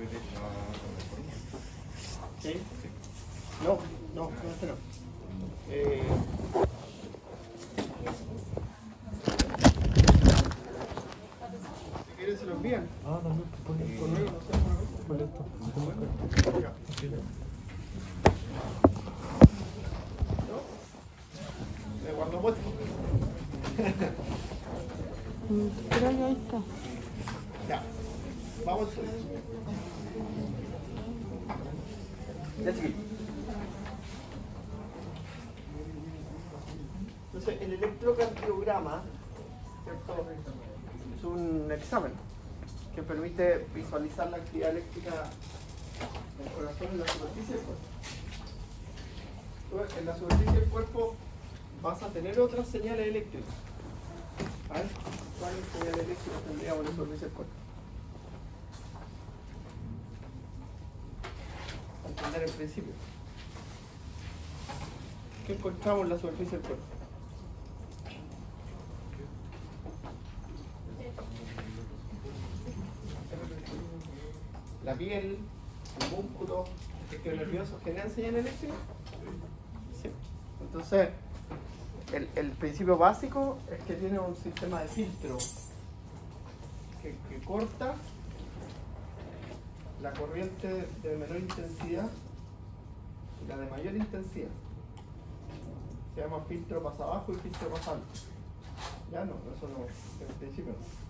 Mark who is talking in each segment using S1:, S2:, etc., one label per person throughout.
S1: ¿Sí? No, este no. Si quieren se lo envían.
S2: Ah, también por el
S1: Correo, no sé,
S2: por esto.
S1: ya. ¿No? Me guardo puesto.
S3: Creo que ahí está.
S1: Ya. Vamos a subir. Ya, chiquillos. Entonces, el electrocardiograma, ¿cierto? Es un examen que permite visualizar la actividad eléctrica del corazón en la superficie del cuerpo. Entonces, en la superficie del cuerpo vas a tener otras señales eléctricas. A ver, ¿cuáles señales eléctricas tendríamos en la superficie del cuerpo? Para entender el principio. ¿Qué encontramos en la superficie del cuerpo? La piel, el músculo, el tejido nervioso, ¿generan señal eléctrica? Sí. Entonces, el principio básico es que tiene un sistema de filtro que corta la corriente de menor intensidad y la de mayor intensidad. Se llama filtro pasa abajo y filtro pasa alto. Ya no, eso no, en principio no.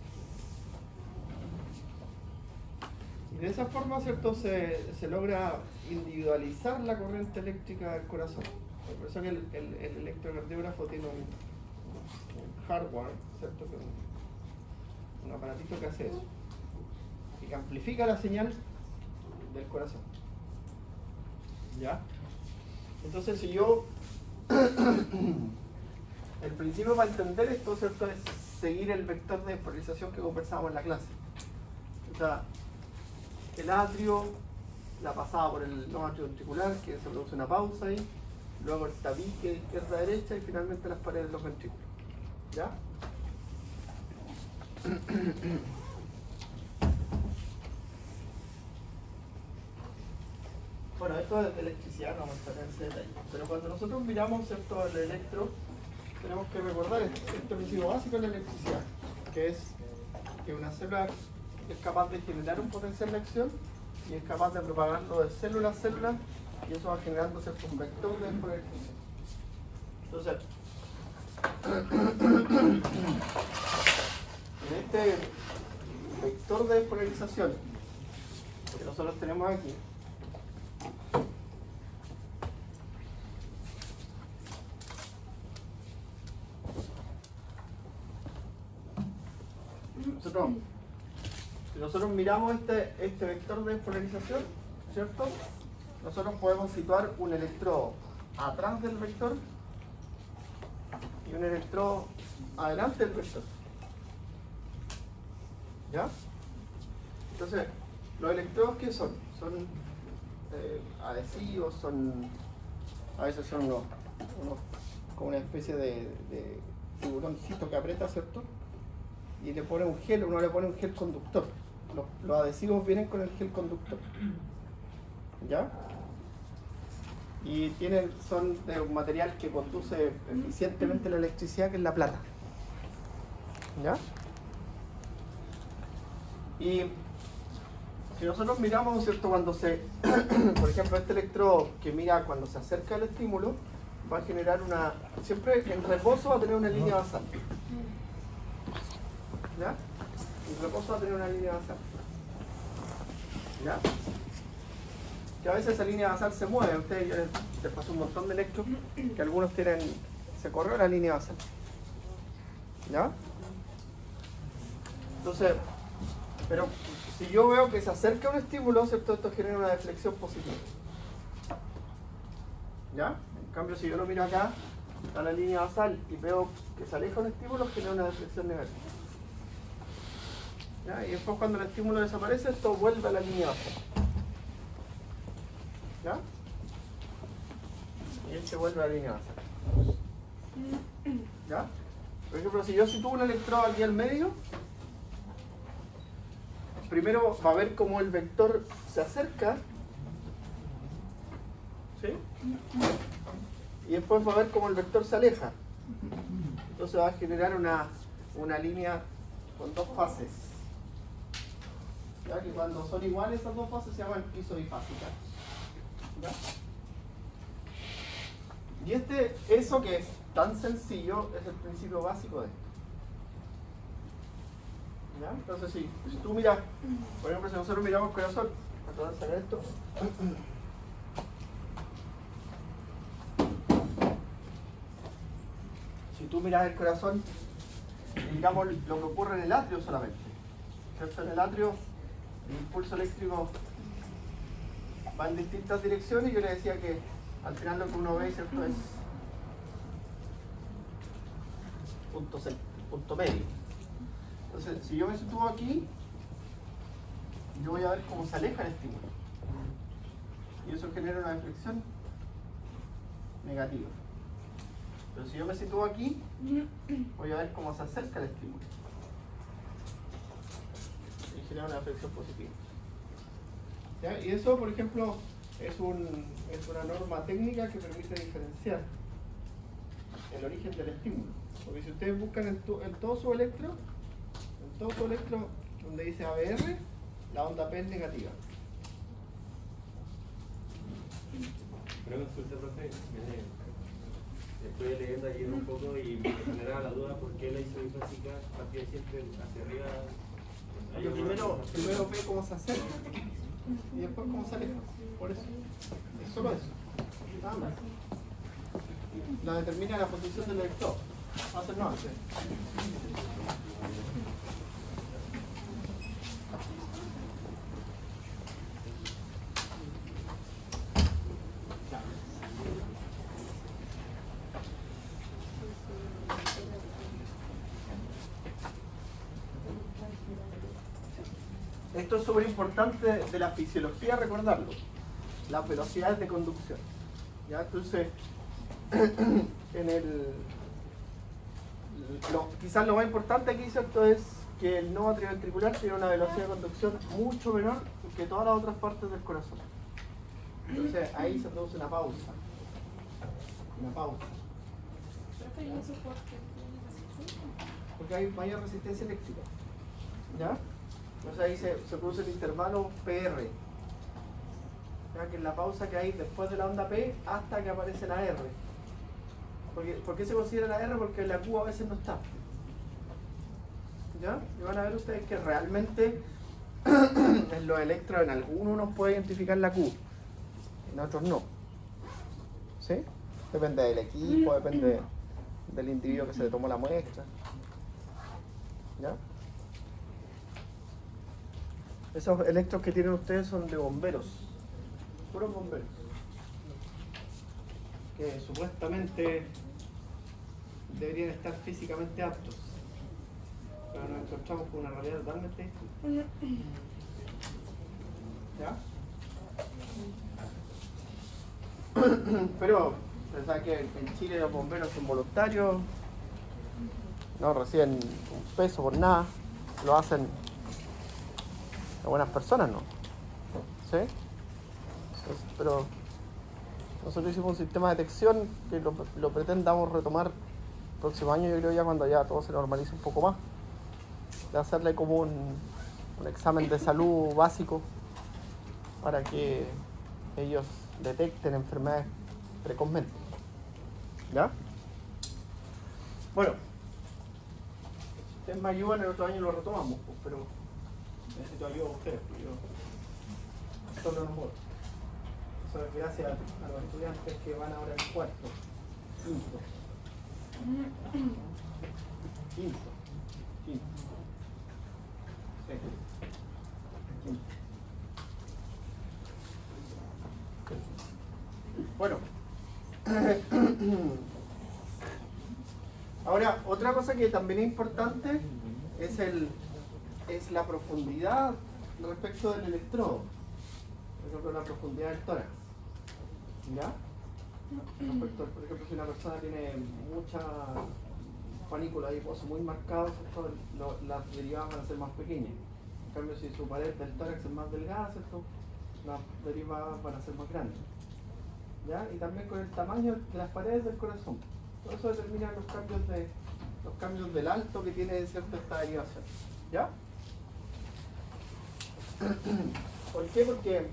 S1: Y de esa forma, ¿cierto?, se logra individualizar la corriente eléctrica del corazón. Por eso que el electrocardiógrafo tiene un hardware, ¿cierto?, que un aparatito que hace eso y que amplifica la señal del corazón. ¿Ya? Entonces, si yo el principio para entender esto, ¿cierto?, es seguir el vector de polarización que conversábamos en la clase. O sea, el atrio, la pasada por el no atrio ventricular, que se produce una pausa ahí, luego el tabique de izquierda a derecha y finalmente las paredes de los ventrículos. ¿Ya? Bueno, esto es de electricidad, no vamos a entrar en ese detalle. Pero cuando nosotros miramos, ¿cierto?, el electro, tenemos que recordar este principio básico de la electricidad, que es que una célula es capaz de generar un potencial de acción y es capaz de propagarlo de célula a célula, y eso va generando, ¿cierto?, un vector de polarización. Entonces, en este vector de polarización que nosotros tenemos aquí, si nosotros miramos este vector de polarización, ¿cierto?, nosotros podemos situar un electrodo atrás del vector y un electrodo adelante del vector. ¿Ya? Entonces, los electrodos, ¿qué son? Son adhesivos, a veces son unos como una especie de tiburoncito que aprieta, ¿cierto?, y le pone un gel, uno le pone un gel conductor. Los adhesivos vienen con el gel conductor. ¿Ya? Y son de un material que conduce eficientemente la electricidad, que es la plata. ¿Ya? Y si nosotros miramos, ¿cierto?, cuando por ejemplo, este electrodo que mira cuando se acerca al estímulo, va a generar siempre en reposo va a tener una línea basal. ¿Ya? En reposo va a tener una línea basal. ¿Ya? Que a veces esa línea basal se mueve. Ustedes, yo les paso un montón de electros que algunos se corrió la línea basal. ¿Ya? Entonces, pero si yo veo que se acerca un estímulo, ¿cierto?, esto genera una deflexión positiva. ¿Ya? En cambio, si yo lo miro acá, a la línea basal, y veo que se aleja un estímulo, genera una deflexión negativa. ¿Ya? Y después, cuando el estímulo desaparece, esto vuelve a la línea basal. ¿Ya? Y él se vuelve a la línea basal. ¿Ya? Por ejemplo, si yo sitúo un electrodo aquí al medio, primero va a ver cómo el vector se acerca, ¿sí? Y después va a ver cómo el vector se aleja. Entonces va a generar una línea con dos fases. ¿Ya? Que cuando son iguales esas dos fases se llaman isodifásicas. ¿Ya? Y eso que es tan sencillo es el principio básico de esto. ¿Ya? Entonces si tú miras, por ejemplo, si nosotros miramos el corazón, voy a tratar de sacar esto. Si tú miras el corazón, digamos lo que ocurre en el atrio solamente. ¿Cierto? En el atrio, el impulso eléctrico va en distintas direcciones. Yo le decía que al final lo que uno ve, ¿cierto?, es punto medio. Entonces, si yo me sitúo aquí, yo voy a ver cómo se aleja el estímulo. Y eso genera una deflexión negativa. Pero si yo me sitúo aquí, voy a ver cómo se acerca el estímulo. Y genera una deflexión positiva. ¿Ya? Y eso, por ejemplo, es una norma técnica que permite diferenciar el origen del estímulo. Porque si ustedes buscan en todo su electro, donde dice ABR, la onda P es negativa.
S2: Una consulta, profe. Estoy leyendo ayer un poco y me generaba la duda por qué la isodifásica partía siempre hacia arriba.
S1: Primero ve cómo se acerca y después cómo se aleja. Por eso. Es solo eso. Nada más. La determina la posición del electrón. Va a ser no. ¿Sí? Esto es súper importante de la fisiología, recordarlo. Las velocidades de conducción. ¿Ya? Entonces, quizás lo más importante aquí, ¿cierto?, es que el nodo atrioventricular tiene una velocidad de conducción mucho menor que todas las otras partes del corazón. Entonces ahí se produce una pausa. Porque hay mayor resistencia eléctrica. ¿Ya? Entonces ahí se produce el intervalo PR. ¿Ya? Que es la pausa que hay después de la onda P hasta que aparece la R. ¿Por qué se considera la R? Porque la Q a veces no está. ¿Ya? Y van a ver ustedes que realmente en los electros, en algunos uno puede identificar la Q, en otros no. ¿Sí? Depende del equipo, depende del individuo que se le tomó la muestra. ¿Ya? Esos electros que tienen ustedes son de bomberos, puros bomberos, que supuestamente deberían estar físicamente aptos, pero nos encontramos con una realidad totalmente distinta. ¿Ya? Pero ustedes saben que en Chile los bomberos son voluntarios, no reciben un peso por nada, lo hacen de buenas personas, ¿no? ¿Sí? Pero nosotros hicimos un sistema de detección que lo pretendamos retomar el próximo año, yo creo, ya cuando ya todo se normalice un poco más, de hacerle como un examen de salud básico para que ellos detecten enfermedades precozmente. ¿Ya? Bueno, si ustedes me ayudan, el otro año lo retomamos, pues, pero necesito ayuda de ustedes, porque yo solo no puedo. Eso es gracias a los estudiantes que van ahora en cuarto, quinto. Sí. Bueno, ahora otra cosa que también es importante es la profundidad respecto del electrodo, por ejemplo la profundidad del tórax. ¿Ya? Respecto, por ejemplo, si una persona tiene mucha panícula adiposa muy marcada, las derivadas van a ser más pequeñas. En cambio, si su pared del tórax es más delgada, ¿cierto? Las derivadas van a ser más grandes. ¿Ya? Y también con el tamaño de las paredes del corazón. Todo eso determina los cambios del alto que tiene, ¿cierto?, esta derivación. ¿Ya? ¿Por qué? Porque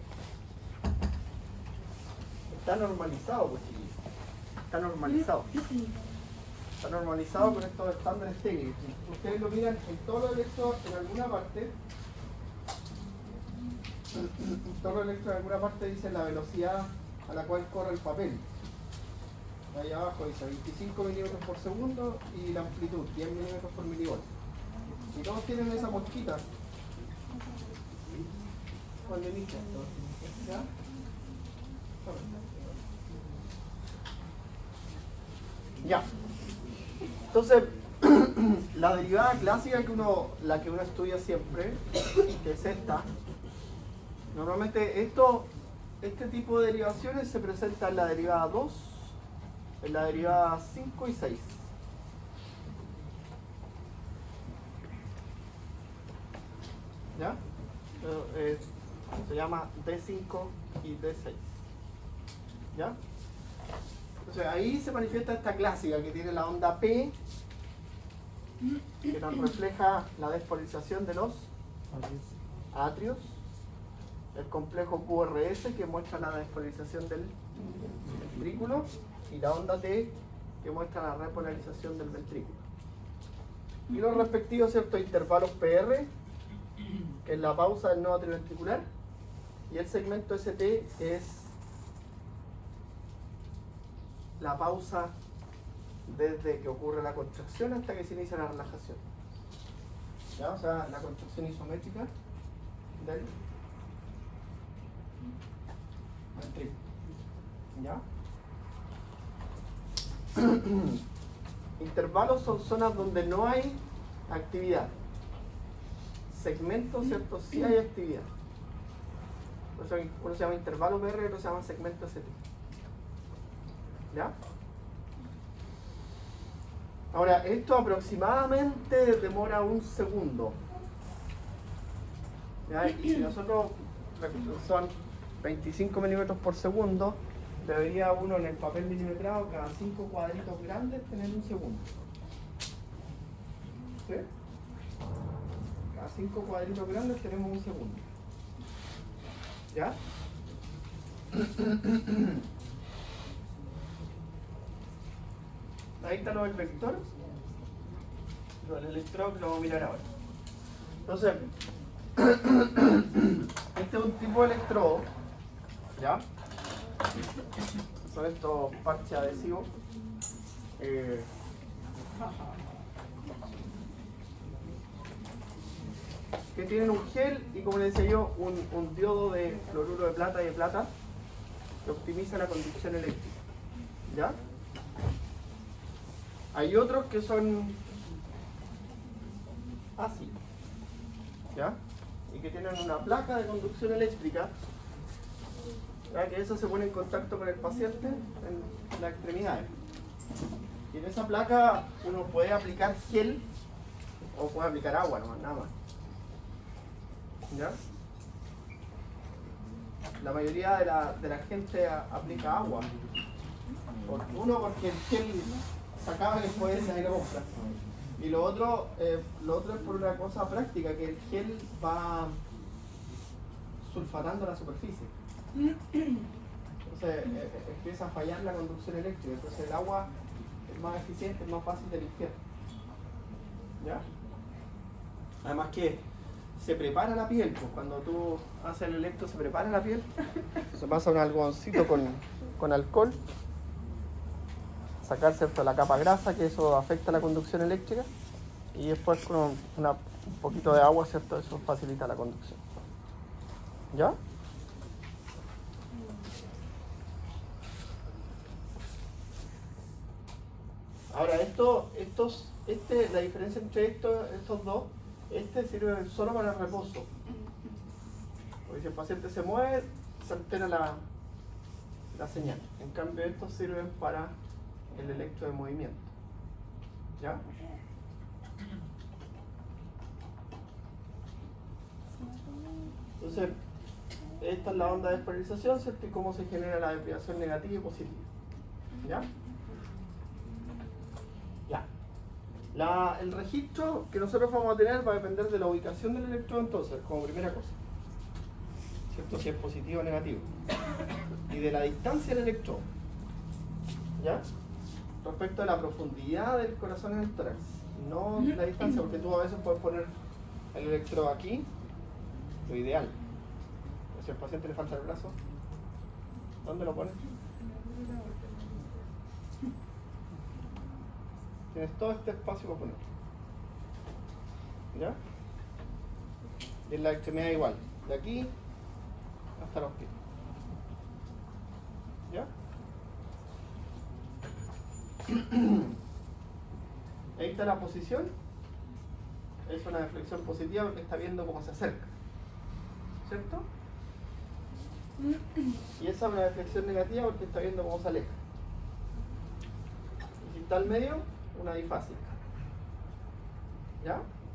S1: está normalizado, pues, chiquillos. Está normalizado. Está normalizado con estos estándares técnicos. Ustedes lo miran en todos los electrodos en alguna parte. Todos los electrodos en alguna parte dicen la velocidad a la cual corre el papel. Ahí abajo dice 25 milímetros por segundo y la amplitud 10 milímetros por milivoltio. Y todos tienen esa mosquita cuando inician. ¿Ya? Ya. Entonces, la derivada clásica la que uno estudia siempre, que es esta, normalmente este tipo de derivaciones se presenta en la derivada 2, en la derivada 5 y 6. ¿Ya? Se llama D5 y D6. ¿Ya? Entonces ahí se manifiesta esta clásica que tiene la onda P, que nos refleja la despolarización de los atrios, el complejo QRS que muestra la despolarización del ventrículo y la onda T que muestra la repolarización del ventrículo. Y los respectivos, ¿cierto?, intervalos PR, que es la pausa del nodo atrioventricular, y el segmento ST, que es la pausa desde que ocurre la contracción hasta que se inicia la relajación. ¿Ya? O sea, la contracción isométrica del ventrículo. ¿Ya? Intervalos son zonas donde no hay actividad. Segmentos, ¿cierto? Sí hay actividad. Por eso uno se llama intervalo PR y otro se llama segmento ST. ¿Ya? Ahora, esto aproximadamente demora un segundo. ¿Ya? Y si nosotros son 25 milímetros por segundo, debería uno en el papel milimetrado cada 5 cuadritos grandes tener un segundo. ¿Sí? Cada 5 cuadritos grandes tenemos un segundo. ¿Ya? Ahí está el vector, el electrodo que lo vamos a mirar ahora. Entonces, este es un tipo de electrodo, ¿ya? Son estos parches adhesivos. Que tienen un gel y, como les decía yo, un diodo de fluoruro de plata y de plata que optimiza la conducción eléctrica. ¿Ya? Hay otros que son así, ¿ya? Y que tienen una placa de conducción eléctrica, ¿ya? Que eso se pone en contacto con el paciente en las extremidades. Y en esa placa uno puede aplicar gel o puede aplicar agua, nada más. ¿Ya? La mayoría de la gente aplica agua. Uno, porque el gel se acaba después de ir a comprar. Y lo otro es por una cosa práctica, que el gel va sulfatando la superficie. Entonces empieza a fallar la conducción eléctrica. Entonces el agua es más eficiente, es más fácil de limpiar. ¿Ya? Además que se prepara la piel, pues cuando tú haces el electro se prepara la piel, se pasa un algodoncito con alcohol, sacar, ¿cierto?, la capa grasa, que eso afecta la conducción eléctrica, y después con un poquito de agua, ¿cierto?, eso facilita la conducción. ¿Ya? Ahora la diferencia entre estos dos, sirve solo para el reposo. Porque si el paciente se mueve, se altera la señal. En cambio, estos sirven para el electro de movimiento. ¿Ya? Entonces, esta es la onda de despolarización, ¿cierto? Y cómo se genera la desviación negativa y positiva. ¿Ya? Ya. El registro que nosotros vamos a tener va a depender de la ubicación del electrodo, entonces, como primera cosa. ¿Cierto? Si es positivo o negativo. Y de la distancia del electrodo. ¿Ya? Respecto a la profundidad del corazón en el tórax. No la distancia, porque tú a veces puedes poner el electrodo aquí, lo ideal. Si al paciente le falta el brazo, ¿dónde lo pones? Tienes todo este espacio para ponerlo. ¿Ya? Y en la extremidad igual, de aquí hasta los pies. ¿Ya? Ahí está la posición. Es una deflexión positiva porque está viendo cómo se acerca. ¿Cierto? Y esa es una deflexión negativa porque está viendo cómo se aleja. Y si está al medio, una difásica. ¿Ya?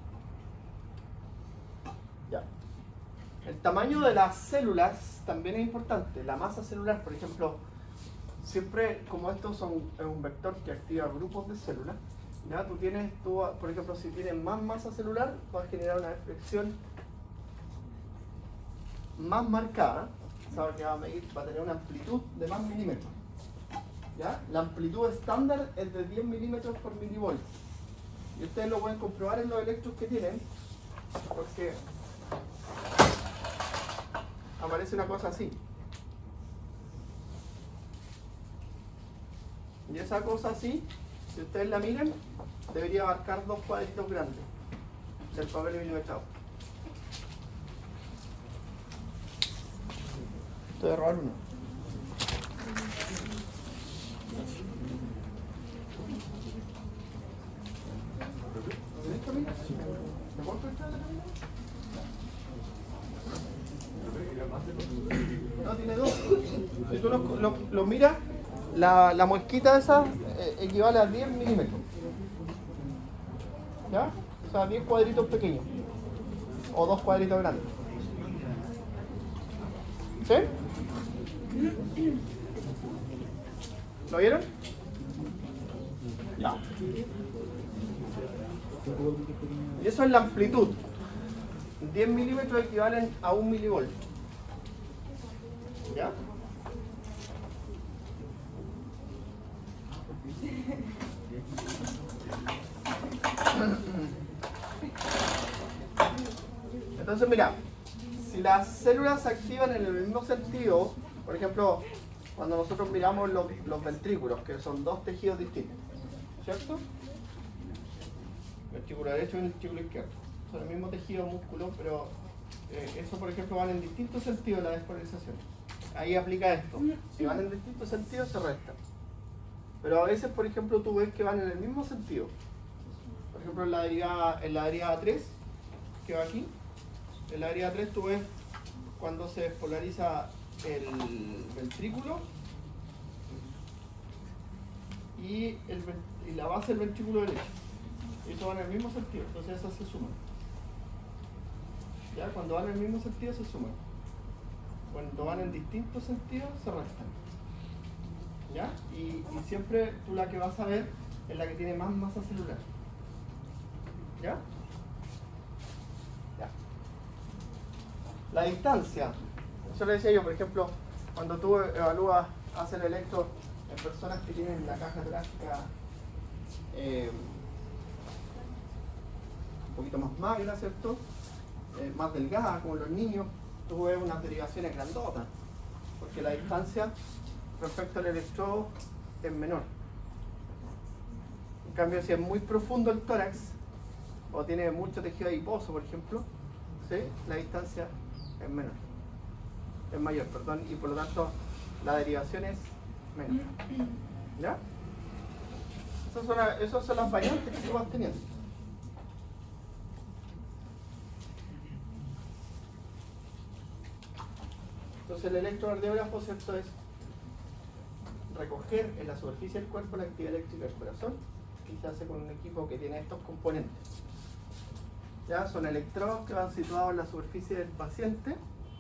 S1: Ya. El tamaño de las células también es importante. La masa celular, por ejemplo, siempre como esto es un vector que activa grupos de células, ¿ya? Tú, por ejemplo, si tienes más masa celular, vas a generar una deflexión más marcada. Sabes que va a tener una amplitud de más milímetros. ¿Ya? La amplitud estándar es de 10 milímetros por milivolt. Y ustedes lo pueden comprobar en los electrodos que tienen, porque aparece una cosa así. Y esa cosa así, si ustedes la miran, debería abarcar 2 cuadritos grandes del papel milimetrado. Esto de robar uno. No, tiene 2. Si tú lo miras, la muesquita esa equivale a 10 milímetros. ¿Ya? O sea, 10 cuadritos pequeños. O 2 cuadritos grandes. ¿Sí? ¿Lo vieron? Ya. Y eso es la amplitud. 10 milímetros equivalen a 1 milivolt. ¿Ya? Entonces, mira, si las células se activan en el mismo sentido, por ejemplo, cuando nosotros miramos los ventrículos, que son 2 tejidos distintos, ¿cierto? Ventrículo derecho y ventrículo izquierdo. Son el mismo tejido músculo, pero eso, por ejemplo, van en distintos sentidos la despolarización. Ahí aplica esto. Si van en distintos sentidos, se restan. Pero a veces, por ejemplo, tú ves que van en el mismo sentido. Por ejemplo, en la derivada 3, que va aquí, en la derivada 3 tú ves cuando se despolariza el ventrículo y la base del ventrículo derecho. Y eso van en el mismo sentido, entonces esas se suman. ¿Ya? Cuando van en el mismo sentido se suman. Cuando van en distintos sentidos se restan. ¿Ya? Y siempre tú la que vas a ver es la que tiene más masa celular. ¿Ya? Ya. La distancia. Eso le decía yo, por ejemplo, cuando tú evalúas, haces el electro en personas que tienen la caja torácica un poquito más magra, ¿cierto? Más delgada, como los niños, tú ves unas derivaciones grandotas, porque la distancia respecto al electrodo es menor. En cambio, si es muy profundo el tórax, o tiene mucho tejido adiposo, por ejemplo, ¿sí? La distancia es menor. Es mayor, perdón, y por lo tanto la derivación es menor. ¿Ya? Esas son las variantes que tú vas teniendo. Entonces el electrocardiógrafo, ¿cierto?, es recoger en la superficie del cuerpo la actividad eléctrica del corazón, y se hace con un equipo que tiene estos componentes. ¿Ya? Son electrodos que van situados en la superficie del paciente,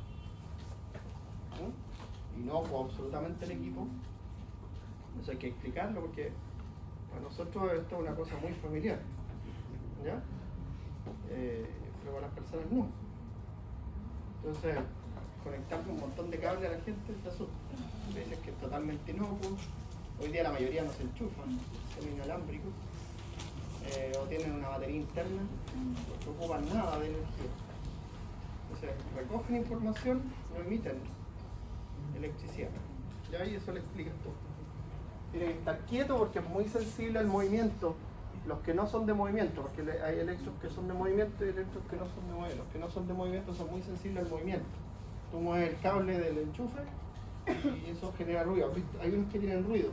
S1: Inocuo absolutamente el equipo. Eso hay que explicarlo porque para nosotros esto es una cosa muy familiar, ¿ya? Pero para las personas no. Entonces, conectarle un montón de cables a la gente se asusta. Le dicen que es totalmente inocuo. Hoy día la mayoría no se enchufan, son inalámbricos. O tienen una batería interna, no ocupan nada de energía. Entonces, recogen información, no emiten electricidad. ¿Ya? Y eso le explica todo. Tiene que estar quieto porque es muy sensible al movimiento. Los que no son de movimiento, porque hay electros que son de movimiento y electros que no son de movimiento. Los que no son de movimiento son muy sensibles al movimiento. Tú mueves el cable del enchufe y eso genera ruido. Hay unos que tienen ruido.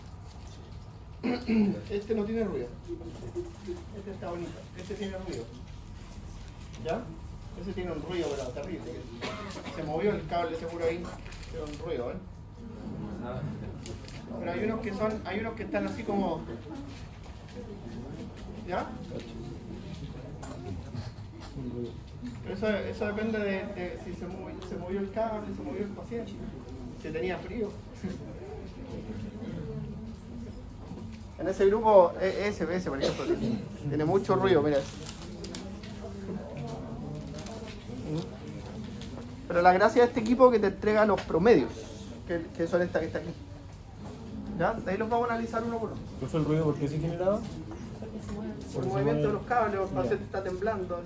S1: Este no tiene ruido. Este está bonito. Este tiene ruido. ¿Ya? Ese tiene un ruido, pero terrible. Se movió el cable seguro ahí. Tiene un ruido, ¿eh? Pero hay unos que están así como. ¿Ya? Pero eso depende de si se movió el cable, se movió el paciente, si tenía frío. En ese grupo, ese por ejemplo, tiene mucho ruido, mira. Pero la gracia de este equipo es que te entrega los promedios, que son esta que está aquí. ¿Ya? De ahí los vamos a analizar uno por uno.
S4: ¿Qué fue el ruido? ¿Por qué se generaba?
S1: Por el movimiento de los cables, el paciente está temblando.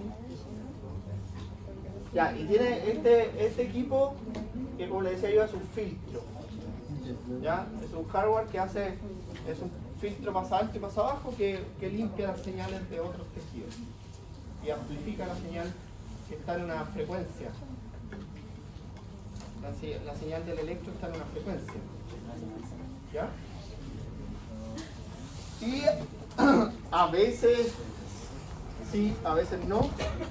S1: Ya, y tiene este equipo que, como le decía yo, es un filtro. ¿Ya? Es un hardware que es un filtro más alto y más abajo que limpia las señales de otros tejidos y amplifica la señal que está en una frecuencia. La señal del electro está en una frecuencia. ¿Ya? Y a veces sí, a veces no.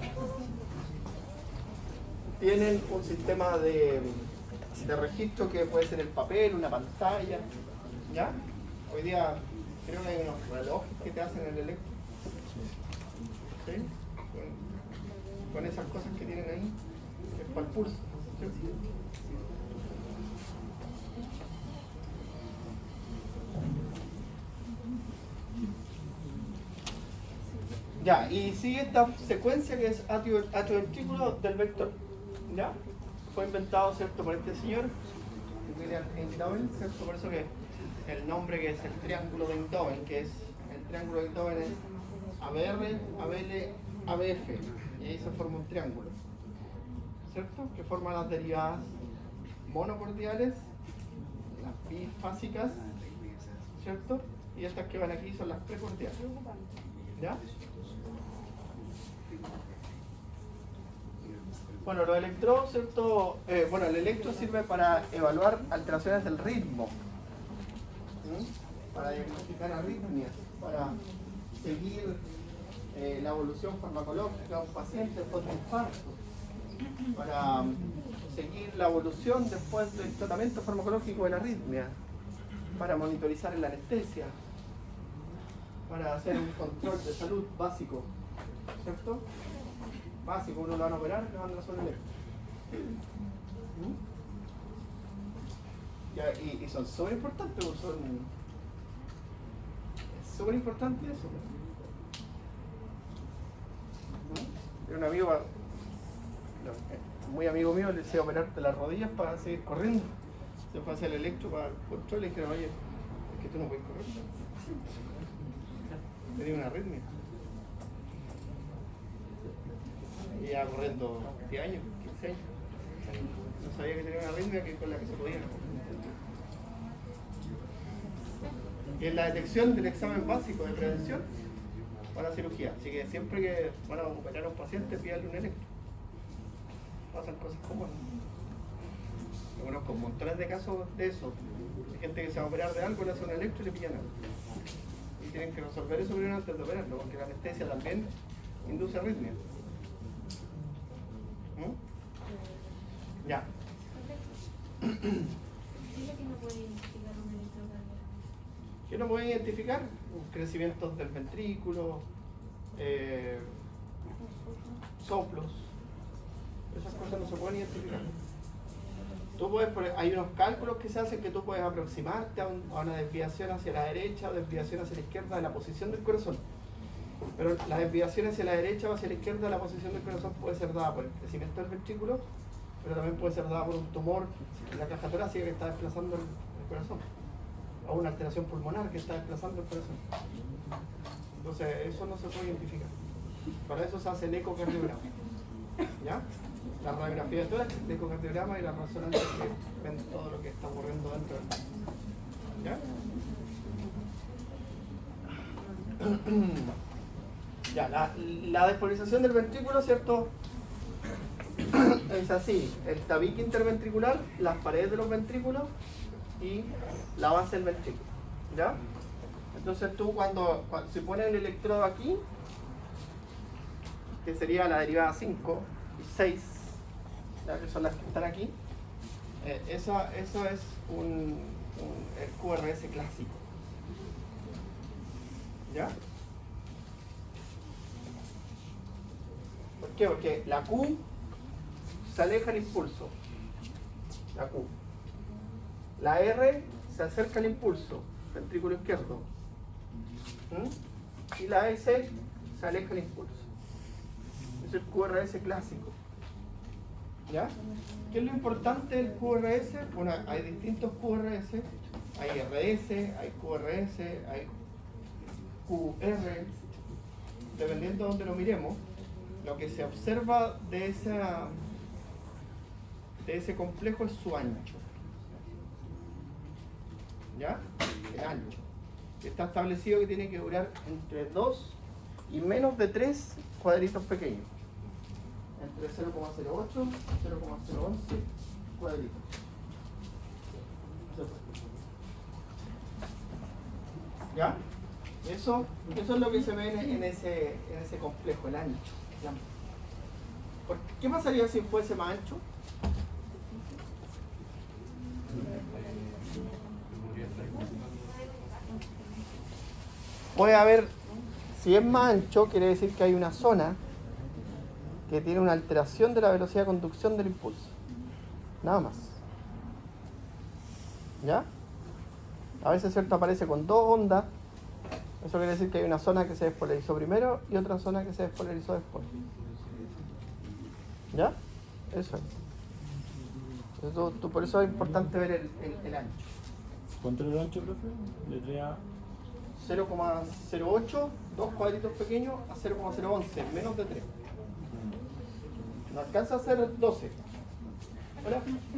S1: Tienen un sistema de registro que puede ser el papel, una pantalla. ¿Ya? Hoy día creo que hay unos relojes que te hacen el electro. ¿Sí? Con esas cosas que tienen ahí, es para el pulso. ¿Sí? Ya, y sigue esta secuencia que es atrioventrículo del vector. ¿Ya? Fue inventado, ¿cierto?, por este señor, William Einthoven, ¿cierto? Por eso que el nombre que es el triángulo de Einthoven, que es el triángulo de Einthoven es ABR, ABL, ABF, y ahí se forma un triángulo, ¿cierto? Que forma las derivadas monocordiales, las bifásicas, ¿cierto? Y estas que van aquí son las precordiales. ¿Ya? Bueno, los electrodos, ¿cierto? El electro sirve para evaluar alteraciones del ritmo, para diagnosticar arritmias, para seguir la evolución farmacológica de un paciente después de un infarto, para seguir la evolución después del tratamiento farmacológico de la arritmia, para monitorizar la anestesia, para hacer un control de salud básico, ¿cierto? Básico, uno lo van a operar, le van a hacer el y son súper importantes, es súper importante eso. Un amigo, muy amigo mío, le decía operarte las rodillas para seguir corriendo. Se fue a hacer el electro para el control y le dijeron, oye, es que tú no puedes correr. Tenía una arritmia. Y ya corriendo 10 años, 15 años. No sabía que tenía una arritmia con la que se podía. Y en la detección del examen básico de prevención para la cirugía. Así que siempre que van a operar a un paciente, pídale un electro. Pasan cosas como esas. Yo conozco montones de casos de eso. Hay gente que se va a operar de algo, le hace un electro y le pillan algo. Y tienen que resolver eso primero antes de operarlo, porque la anestesia también induce arritmia. Ya. ¿Qué no pueden identificar? Crecimientos del ventrículo, soplos. Esas cosas no se pueden identificar. Tú puedes hay unos cálculos que se hacen que tú puedes aproximarte a una desviación hacia la derecha o desviación hacia la izquierda de la posición del corazón. Pero la desviación hacia la derecha o hacia la izquierda de la posición del corazón puede ser dada por el crecimiento del ventrículo, pero también puede ser dada por un tumor en la caja torácica que está desplazando el corazón, o una alteración pulmonar que está desplazando el corazón. Entonces eso no se puede identificar. Para eso se hace el ecocardiograma. ¿Ya? La radiografía de tórax, el ecocardiograma y la resonancia que ven todo lo que está ocurriendo dentro del ¿ya? Ya, la despolarización del ventrículo, ¿cierto? Es así, el tabique interventricular, las paredes de los ventrículos y la base del ventrículo, ¿ya? Entonces tú cuando si pones el electrodo aquí, que sería la derivada 5 y 6, ¿ya? Que son las que están aquí, eso es el QRS clásico, ¿ya? ¿Por qué? Porque la Q se aleja el impulso, la Q. La R se acerca al impulso, ventrículo izquierdo. Y la S se aleja el impulso. Es el QRS clásico. ¿Ya? ¿Qué es lo importante del QRS? Bueno, hay distintos QRS. Hay RS, hay QRS, hay QR. Dependiendo de donde lo miremos, lo que se observa de ese complejo es su ancho. ¿Ya? El ancho. Está establecido que tiene que durar entre 2 y menos de 3 cuadritos pequeños. Entre 0,08 y 0,011 cuadritos. ¿Ya? Eso es lo que se ve en ese complejo, el ancho. ¿Qué pasaría si fuese más ancho? Puede haber, si es más ancho, quiere decir que hay una zona que tiene una alteración de la velocidad de conducción del impulso. Nada más. ¿Ya? A veces, ¿cierto?, aparece con 2 ondas. Eso quiere decir que hay una zona que se despolarizó primero y otra zona que se despolarizó después. ¿Ya? Eso es. Entonces, por eso es importante ver el ancho.
S4: ¿Cuánto es el ancho, profe? Letrea
S1: 0,08, 2 cuadritos pequeños, a 0,011, menos de 3. No alcanza a ser 12. Hola.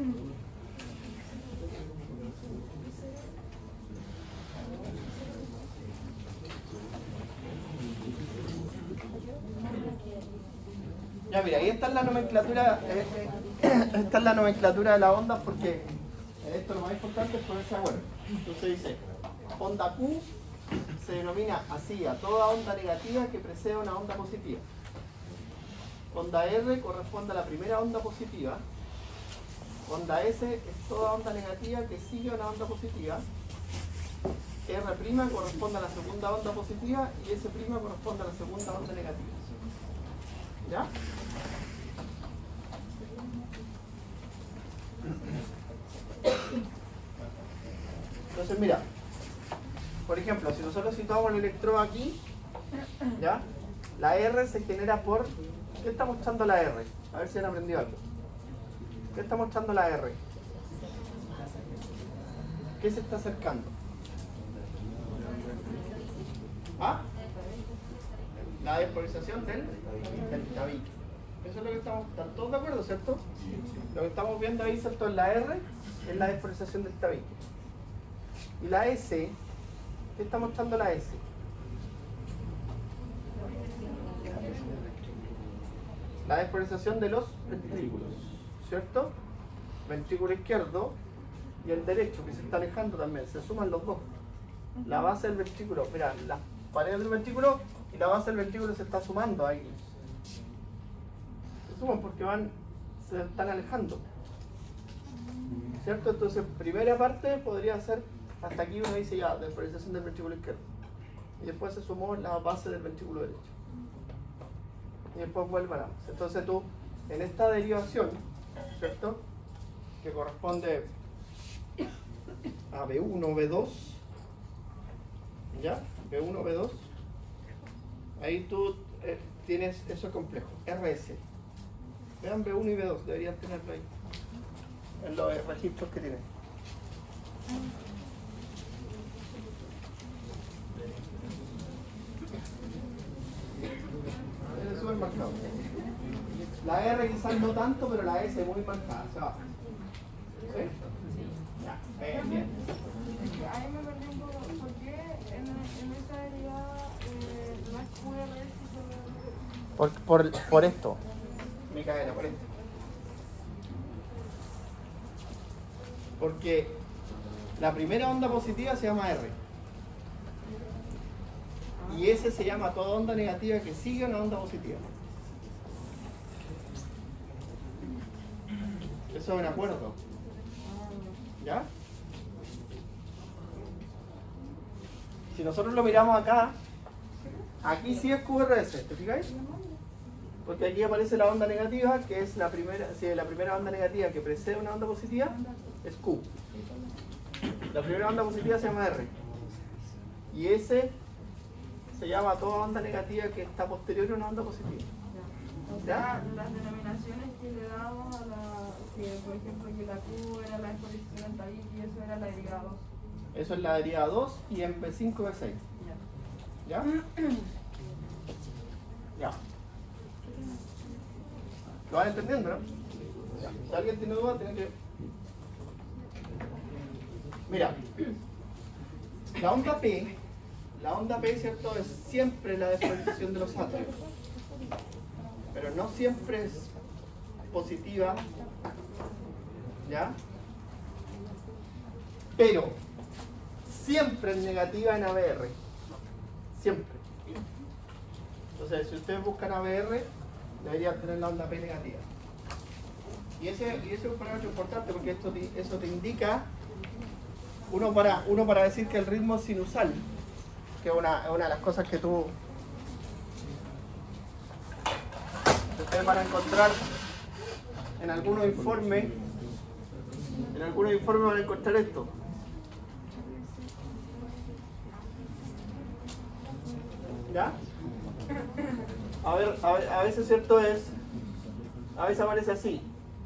S1: Ya mira, ahí está la nomenclatura, esta es la nomenclatura de las ondas, porque esto lo más importante es ponerse de acuerdo. Entonces dice, onda Q se denomina así a toda onda negativa que precede a una onda positiva. Onda R corresponde a la primera onda positiva. Onda S es toda onda negativa que sigue a una onda positiva. R' corresponde a la segunda onda positiva y S' corresponde a la segunda onda negativa. ¿Ya? Entonces mira, por ejemplo, si nosotros situamos el electrodo aquí, ¿ya? La R se genera por... ¿Qué está mostrando la R? A ver si han aprendido algo. ¿Qué está mostrando la R? ¿Qué se está acercando? ¿Ah? La despolarización del tabique. Eso es lo que estamos... ¿Están todos de acuerdo, cierto? Lo que estamos viendo ahí, ¿cierto? En la R es la despolarización del tabique. Y la S, ¿qué está mostrando la S? La despolarización de los ventrículos, ¿cierto? Ventrículo izquierdo y el derecho, que se está alejando también, se suman los dos. La base del ventrículo, mira, las paredes del ventrículo y la base del ventrículo se está sumando ahí. Se suman porque se están alejando, ¿cierto? Entonces, primera parte podría ser, hasta aquí uno dice ya, despolarización del ventrículo izquierdo. Y después se sumó la base del ventrículo derecho. Y después vuelve a la base. Entonces tú, en esta derivación, ¿cierto? que corresponde a B1, B2, ¿ya? B1, B2, ahí tú tienes eso complejo, RS. Vean B1 y B2, deberían tenerlo ahí, en los registros que tienen. Es súper marcado. La R quizás no tanto, pero la S es muy marcada, se va. ¿Sí? Ya, bien.
S3: Ahí me perdí un poco. ¿Por qué en esa derivada no es QRS sino
S1: Por esto, Micaela, por esto. Porque la primera onda positiva se llama R. Y S se llama toda onda negativa que sigue una onda positiva. Eso es un acuerdo. ¿Ya? Si nosotros lo miramos acá, aquí sí es QRS, ¿te fijáis? Porque aquí aparece la onda negativa, que es la primera onda negativa que precede una onda positiva, es Q. La primera onda positiva se llama R. Y S se llama toda onda negativa que está posterior a una onda positiva.
S3: O sea, las denominaciones que le damos a la, que por ejemplo que la Q era la exposición en tabique y eso era la derivada 2.
S1: Eso es la derivada 2 y en B5, B6. ¿Ya? Ya. ¿Lo van entendiendo, no? Ya. Si alguien tiene duda, tiene que... Mira, la onda P, ¿cierto? Es siempre la despolarización de los átomos. Pero no siempre es positiva, ¿ya? Pero siempre es negativa en ABR, siempre. Entonces, si ustedes buscan ABR, deberían tener la onda P negativa. Y ese es un parámetro importante porque eso te indica, uno para decir que el ritmo es sinusal, que es una de las cosas que ustedes van a encontrar en algunos informes. En algunos informes van a encontrar esto. ¿Ya? A veces cierto es, a veces aparece así,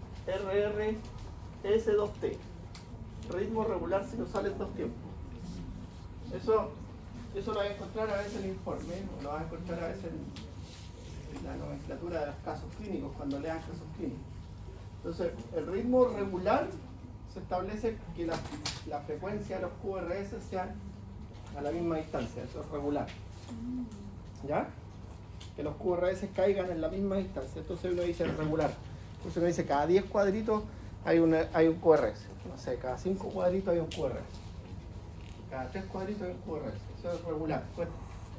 S1: RRS2T, ritmo regular sinusal en dos tiempos. Eso lo vas a encontrar a veces en el informe, o lo vas a encontrar a veces en la nomenclatura de los casos clínicos, cuando lean casos clínicos. Entonces, el ritmo regular se establece que la frecuencia de los QRS sean a la misma distancia, eso es regular. ¿Ya? Que los QRS caigan en la misma distancia, entonces uno dice regular. Entonces uno dice cada 10 cuadritos hay un QRS. No sé, cada 5 cuadritos hay un QRS. Cada 3 cuadritos hay un QRS. Eso es regular. Bueno.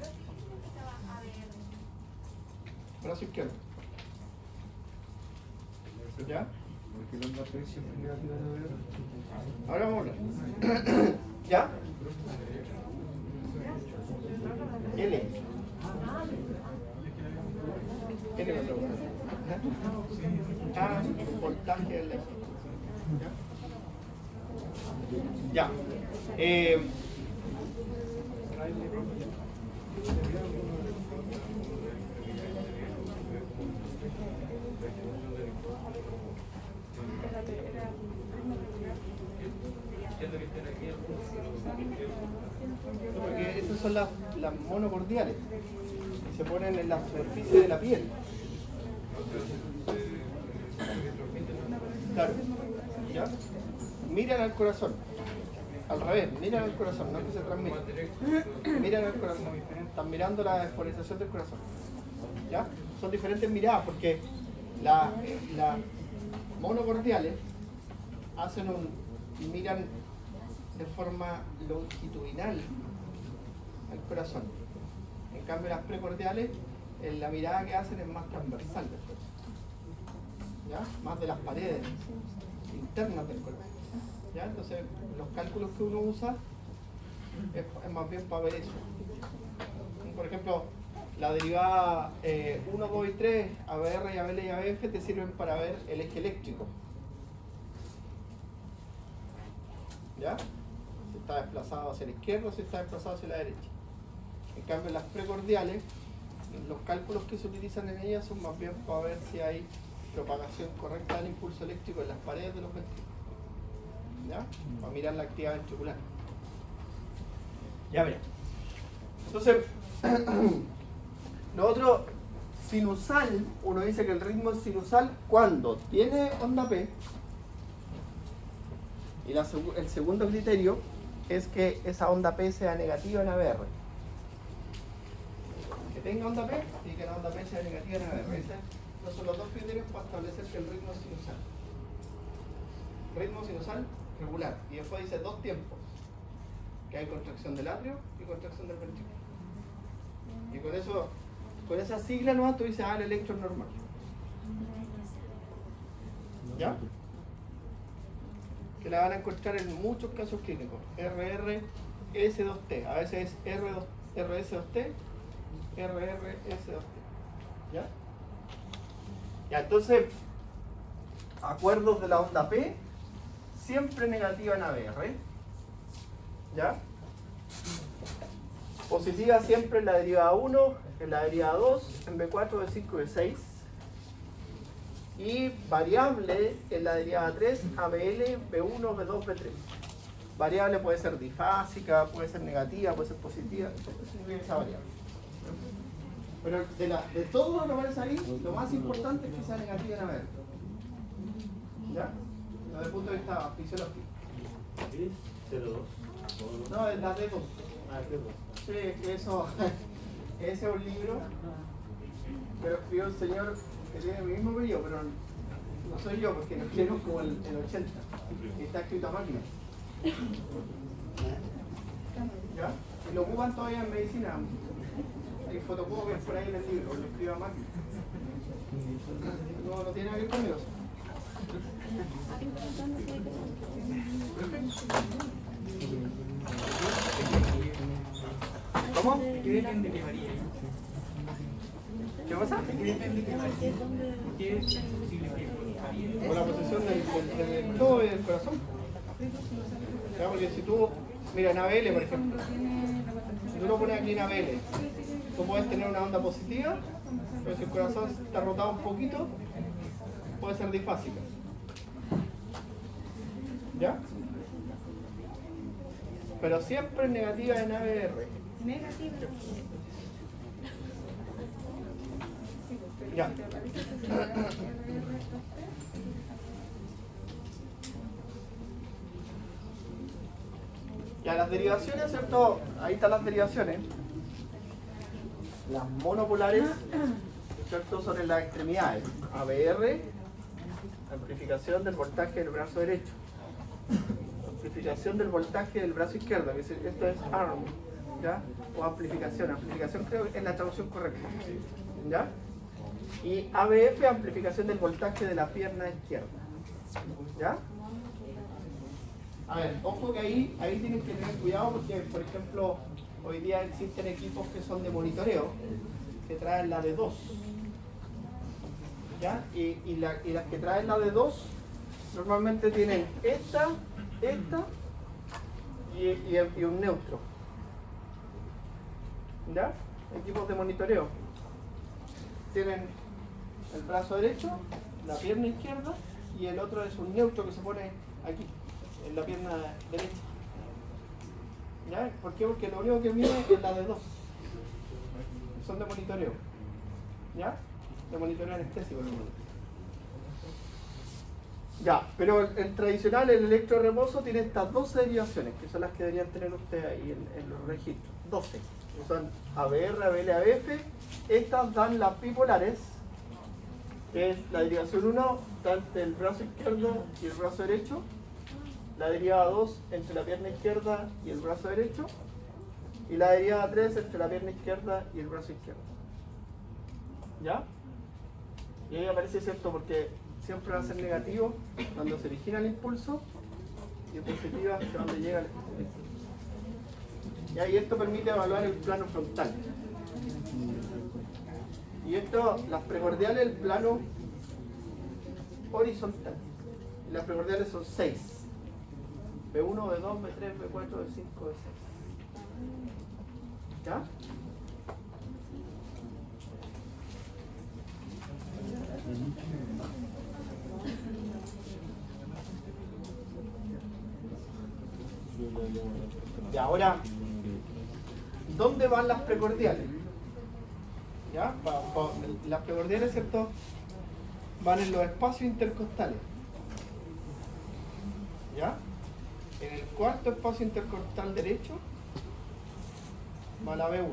S1: Brazo izquierdo. ¿Ya? Ahora vamos a hablar. ¿Ya? L. L me pregunta. Ah, voltaje eléctrico. ¿Ya? Porque esas son las monocordiales y se ponen en la superficie de la piel. Claro. ¿Ya? Miran al corazón. Al revés, miran al corazón, no es que se transmite. Miran al corazón. Están mirando la despolarización del corazón. ¿Ya? Son diferentes miradas porque las monocordiales miran de forma longitudinal al corazón. En cambio las precordiales, la mirada que hacen es más transversal del corazón. ¿Ya? Más de las paredes internas del corazón. ¿Ya? Entonces los cálculos que uno usa es más bien para ver eso. Por ejemplo, la derivada 1, 2 y 3, ABR y ABL y ABF te sirven para ver el eje eléctrico. ¿Ya? Si está desplazado hacia la izquierda o si está desplazado hacia la derecha. En cambio, las precordiales, los cálculos que se utilizan en ellas son más bien para ver si hay propagación correcta del impulso eléctrico en las paredes de los ventrículos. ¿Ya? Para mirar la actividad ventricular. Ya verá. Entonces, lo otro, sinusal, uno dice que el ritmo es sinusal cuando tiene onda P. Y el segundo criterio es que esa onda P sea negativa en ABR. Que tenga onda P y que la onda P sea negativa en ABR. Esos son los dos criterios para establecer que el ritmo es sinusal. Ritmo sinusal regular. Y después dice dos tiempos. Que hay contracción del atrio y contracción del ventrículo. Y con eso, con esa sigla nomás tú dices, el electro es normal. ¿Ya? Que la van a encontrar en muchos casos clínicos. RRS2T. A veces es RS2T, RRS2T. ¿Ya? Ya, entonces, acuerdos de la onda P, siempre negativa en ABR. ¿Ya? Positiva siempre en la derivada 1, en la derivada 2, en B4, B5 y B6. Y variable en la derivada 3, ABL, B1, B2, B3. Variable puede ser difásica, puede ser negativa, puede ser positiva, eso significa esa variable. Pero de todo lo que aparece ahí, lo más importante es que sea negativa en ABR. ¿Ya? Desde el punto de vista fisiológico.
S2: ¿Es 0,2?
S1: No, es la D2.
S2: Ah, es 0,2.
S1: Sí, eso, ese es un libro que lo escribió un señor que tiene mi mismo apellido, pero no soy yo, porque no quiero como el 80, y está escrito a máquina. ¿Ya? Y lo ocupan todavía en medicina. Hay fotocopias por ahí en el libro, lo escribo a máquina. No tiene nada que ver conmigo. ¿Cómo?
S5: ¿Qué depende que varía?
S1: ¿Qué pasa?
S5: ¿Qué depende que varía? ¿Qué es posible que varíe?
S1: Por la posición del todo y del corazón. ¿Ya? Porque si tú, mira, en ABL, por ejemplo, si tú lo pones aquí en ABL, tú puedes tener una onda positiva, pero si el corazón está rotado un poquito, puede ser difásica. ¿Ya? Pero siempre negativa en ABR.
S3: Negativa.
S1: Ya. Ya, las derivaciones, ¿cierto? Ahí están las derivaciones. Las monopolares, ¿cierto? Son en las extremidades. ABR, amplificación del voltaje del brazo derecho. Amplificación del voltaje del brazo izquierdo, que esto es ARM, ¿ya? O amplificación. Amplificación creo que es la traducción correcta. ¿Ya? Y ABF, amplificación del voltaje de la pierna izquierda. ¿Ya? A ver, ojo que ahí tienen que tener cuidado porque, por ejemplo, hoy día existen equipos que son de monitoreo, que traen la de 2. ¿Ya? Y las que traen la de 2 normalmente tienen esta y un neutro. ¿Ya? Equipos de monitoreo. Tienen el brazo derecho, la pierna izquierda y el otro es un neutro que se pone aquí, en la pierna derecha. ¿Ya? ¿Por qué? Porque lo único que mide es la de 2. Son de monitoreo. ¿Ya? De monitoreo anestésico. Ya, pero el tradicional, el electroreposo, tiene estas 12 derivaciones, que son las que deberían tener ustedes ahí en los registros. 12. Que son ABR, ABL, ABF. Estas dan las bipolares, que es la derivación 1, entre el brazo izquierdo y el brazo derecho. La derivada 2, entre la pierna izquierda y el brazo derecho. Y la derivada 3, entre la pierna izquierda y el brazo izquierdo. ¿Ya? Y ahí aparece cierto porque siempre va a ser negativo cuando se origina el impulso y positiva hacia donde llega el impulso. Y esto permite evaluar el plano frontal. Y esto, las precordiales, el plano horizontal. Y las precordiales son 6. B1, B2, B3, B4, B5, B6. ¿Ya? Y ahora, ¿dónde van las precordiales? ¿Ya? Las precordiales, ¿cierto? Van en los espacios intercostales. ¿Ya? En el cuarto espacio intercostal derecho va la B1.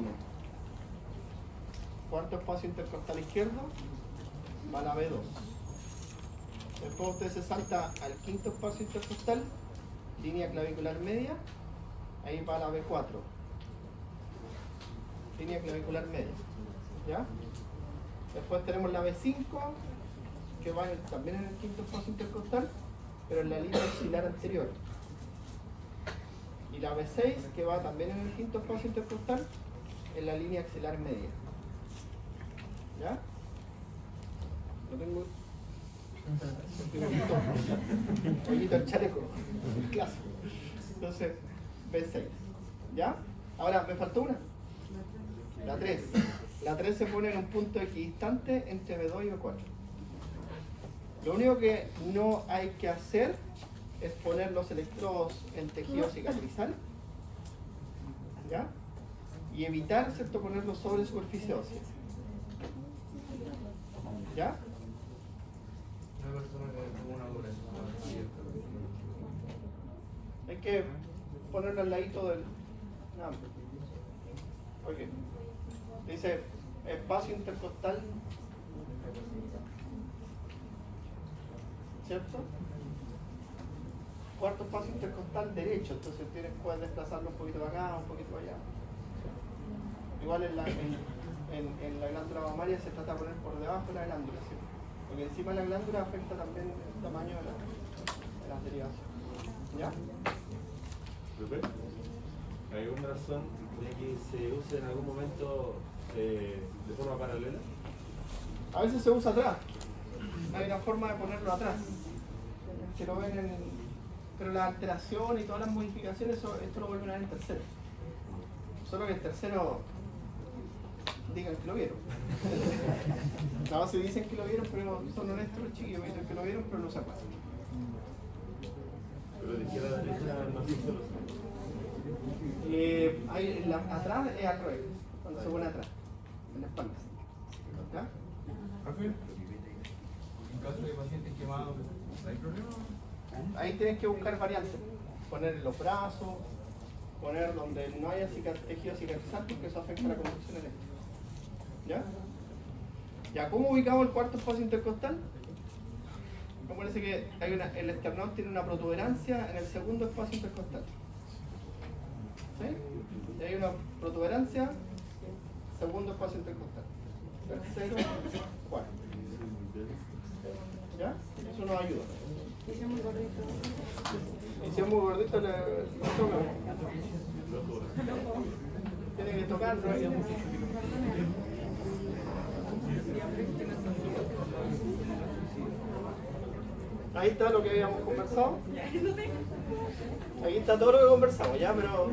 S1: Cuarto espacio intercostal izquierdo va la B2. Después usted se salta al quinto espacio intercostal, línea clavicular media, ahí va la B4. Línea clavicular media. ¿Ya? Después tenemos la B5, que va también en el quinto espacio intercostal, pero en la línea axilar anterior. Y la B6, que va también en el quinto espacio intercostal, en la línea axilar media. ¿Ya? Lo tengo. Poquito el chaleco, el clásico. Entonces, B6. ¿Ya? Ahora, me faltó una. La 3. La 3 se pone en un punto equidistante entre B2 y B4. Lo único que no hay que hacer es poner los electrodos en tejido cicatrizal, ¿ya? Y evitar, ¿cierto?, ponerlos sobre superficie ósea. ¿Ya?
S2: Una persona que tuvo una operación.
S1: Hay que ponerlo al ladito del... No. Ok. Dice espacio intercostal, ¿cierto? Cuarto espacio intercostal derecho, entonces puedes desplazarlo un poquito para acá, un poquito para allá. Igual en la glándula mamaria se trata de poner por debajo de la glándula, ¿sí? Porque encima de la glándula afecta también el tamaño de las derivaciones. ¿Ya?
S6: Profe, ¿hay alguna razón de que se use en algún momento de forma paralela?
S1: A veces se usa atrás. Hay una forma de ponerlo atrás. Que lo ven en... Pero la alteración y todas las modificaciones, esto lo vuelven a ver en tercero. Solo que en tercero digan que lo vieron. No, si dicen que lo vieron, pero son honestos los chiquillos, dicen que lo vieron, pero no se acuerdan.
S6: Pero de izquierda a derecha no se usa.
S1: Atrás es al revés, cuando se pone atrás, en la espalda. ¿Ya?
S7: En caso de pacientes quemados, ¿hay problema?
S1: Ahí tienes que buscar variantes. Poner en los brazos, poner donde no haya tejido cicatrizante, porque eso afecta a la conducción eléctrica. ¿Ya? ¿Ya cómo ubicamos el cuarto espacio intercostal? Me parece que el esternón tiene una protuberancia en el segundo espacio intercostal. ¿Sí? Y hay una protuberancia, segundo espacio intercostal. Tercero, cuarto. ¿Ya? Eso nos ayuda.
S3: Y si es muy gordito.
S1: Y si es muy gordito, le toca. Tiene que tocarlo. Ahí está lo que habíamos conversado. Aquí está todo lo que conversamos, ya, pero...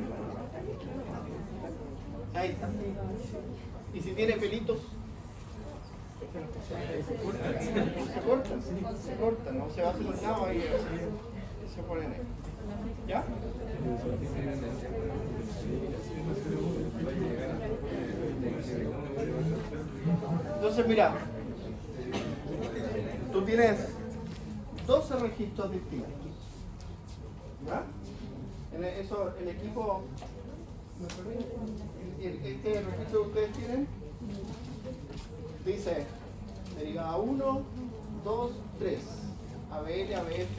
S1: Ahí está. Y si tiene pelitos... Se cortan, no se va hacia los lados y se ponen ahí. ¿Ya? Entonces mira, tú tienes 12 registros distintos. ¿Ya? Eso, el equipo, este registro que ustedes tienen, dice derivada 1, 2, 3, ABL, ABF,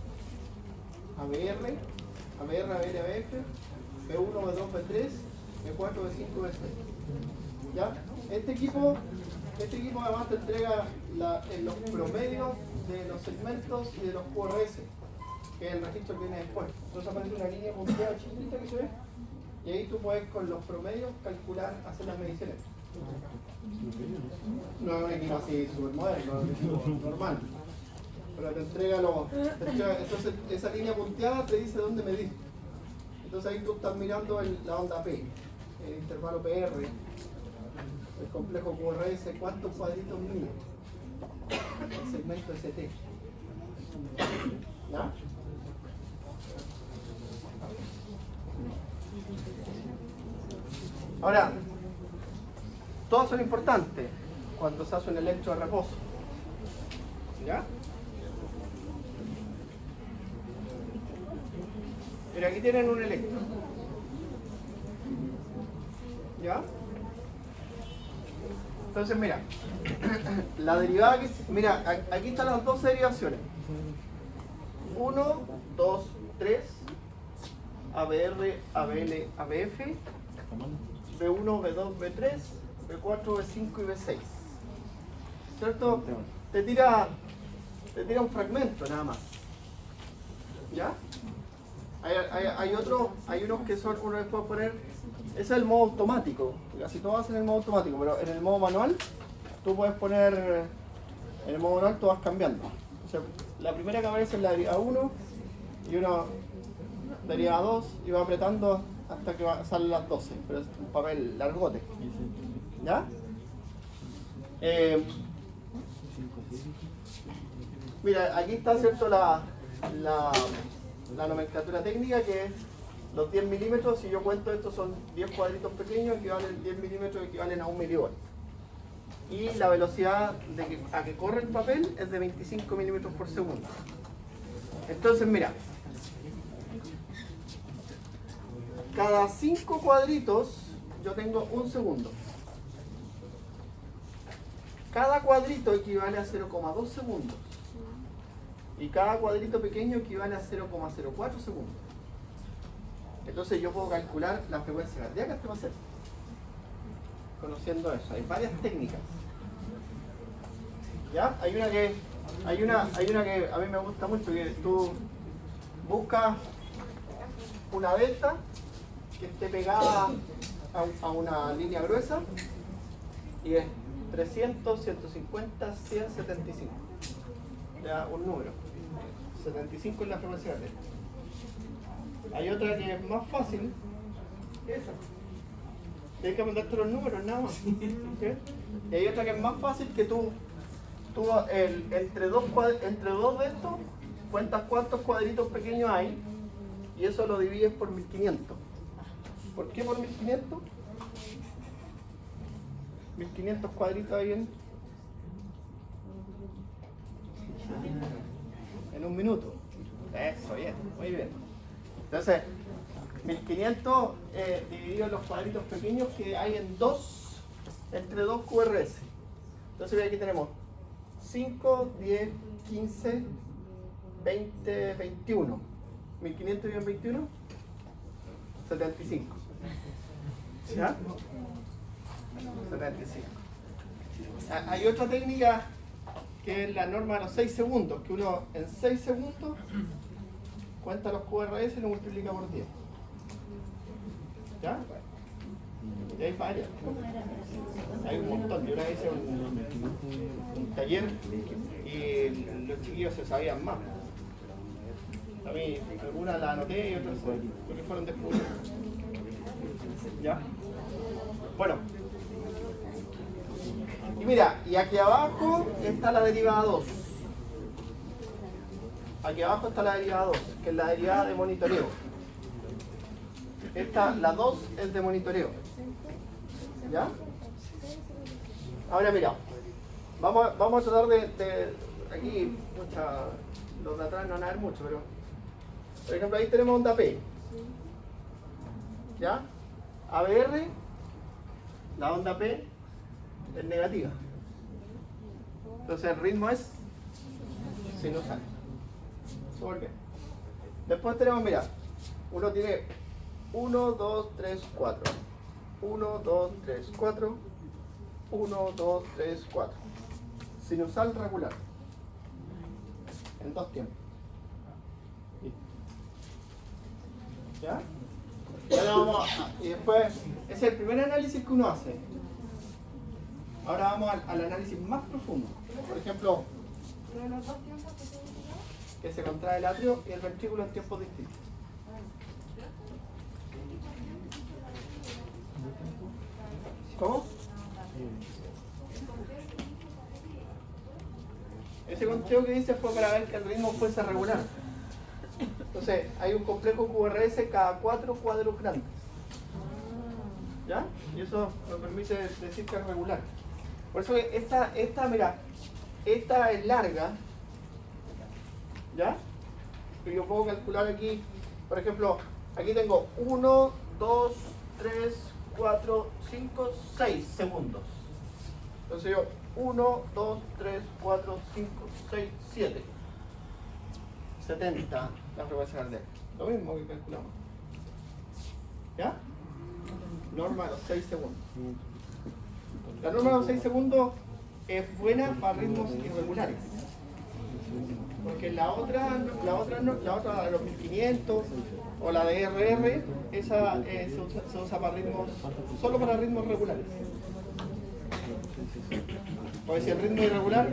S1: ABR, ABR, ABL, ABF, B1, B2, B3, B4, B5, B6. ¿Ya? Este equipo además te entrega los promedios de los segmentos y de los QRS, que es el registro que viene después. Entonces aparece una línea punteada chiquitita que se ve, y ahí tú puedes con los promedios calcular, hacer las mediciones. No es un equipo así súper moderno, es un equipo normal. Pero te entrega los... Entonces esa línea punteada te dice dónde medir. Entonces ahí tú estás mirando la onda P, el intervalo PR, el complejo QRS, cuántos cuadritos mide el segmento ST. ¿Ya? Ahora, todos son importantes cuando se hace un electro de reposo. ¿Ya? Mira, aquí tienen un electro. ¿Ya? Entonces, mira, la derivada que... Mira, aquí están las dos derivaciones. 1, 2, 3, ABR, ABL, ABF, B1, B2, B3, B4, B5 y B6. ¿Cierto? Te tira un fragmento nada más. ¿Ya? Hay unos que son, uno les puede poner, ese es el modo automático, casi todos hacen el modo automático, pero en el modo manual, tú puedes poner, en el modo manual tú vas cambiando. O sea, la primera que aparece es la derivada 1 y una derivada 2 y va apretando hasta que salen las 12, pero es un papel largote. ¿Ya? Mira, aquí está, ¿cierto?, la nomenclatura técnica, que es los 10 milímetros. Si yo cuento esto, son 10 cuadritos pequeños, 10 milímetros equivalen a 1 milivolt. Y la velocidad a que corre el papel es de 25 milímetros por segundo. Entonces, mira, cada 5 cuadritos yo tengo 1 segundo. Cada cuadrito equivale a 0,2 segundos. Y cada cuadrito pequeño equivale a 0,04 segundos. Entonces yo puedo calcular la frecuencia cardíaca que va a ser. Conociendo eso, hay varias técnicas. ¿Ya? Hay una que a mí me gusta mucho, que tú buscas una delta que esté pegada a una línea gruesa y es 300, 150, 100, 75. Le da un número. 75 es la frecuencia cardíaca. Hay otra que es más fácil, esa. Tienes que mandarte los números nada más. ¿Okay? Y hay otra que es más fácil, que tú entre dos de estos cuentas cuántos cuadritos pequeños hay y eso lo divides por 1500. ¿Por qué por 1500? 1500 cuadritos ahí en un minuto. Eso, bien, muy bien. Entonces, 1500 dividido en los cuadritos pequeños que hay entre dos QRS. Entonces, aquí tenemos 5, 10, 15, 20, 21. 1500 dividido en 21, 75. ¿Ya? 75. Hay otra técnica que es la norma de los 6 segundos, que uno en 6 segundos cuenta los QRS y lo multiplica por 10. ¿Ya? Y hay varias. Hay un montón. Yo una vez hice un taller y los chiquillos se sabían más. A mí algunas las anoté y otras porque fueron después. ¿Ya? Bueno. Y mira, y aquí abajo está la derivada 2. Aquí abajo está la derivada 2, que es la derivada de monitoreo. La 2 es de monitoreo. ¿Ya? Ahora mira, vamos a tratar de aquí, los de atrás no van a ver mucho, pero por ejemplo ahí tenemos onda P. ¿Ya? ABR, la onda P es negativa. Entonces el ritmo es sinusal. Súper bien. Después tenemos, mira, uno tiene 1, 2, 3, 4. 1, 2, 3, 4. 1, 2, 3, 4. Sinusal regular. En 2 tiempos. ¿Ya? Y después, ese es el primer análisis que uno hace. Ahora vamos al análisis más profundo. Por ejemplo,
S3: dentro de los dos tiempos que se indicaron.
S1: Que se contrae el atrio y el ventrículo en tiempos distintos. ¿Cómo? Ese conteo que hice fue para ver que el ritmo fuese regular. Entonces, hay un complejo QRS cada 4 cuadros grandes. ¿Ya? Y eso me permite decir que es regular. Por eso mira, esta es larga. ¿Ya? Pero yo puedo calcular aquí, por ejemplo, aquí tengo 1, 2, 3, 4, 5, 6 segundos. Entonces yo 1, 2, 3, 4, 5, 6, 7. 70 la frecuencia cardíaca. Lo mismo que calculamos. ¿Ya? Norma de los 6 segundos. La norma de los 6 segundos es buena para ritmos irregulares. Porque la otra de los 1500 o la de RR, esa se usa para ritmos, solo para ritmos regulares. Porque si el ritmo es irregular,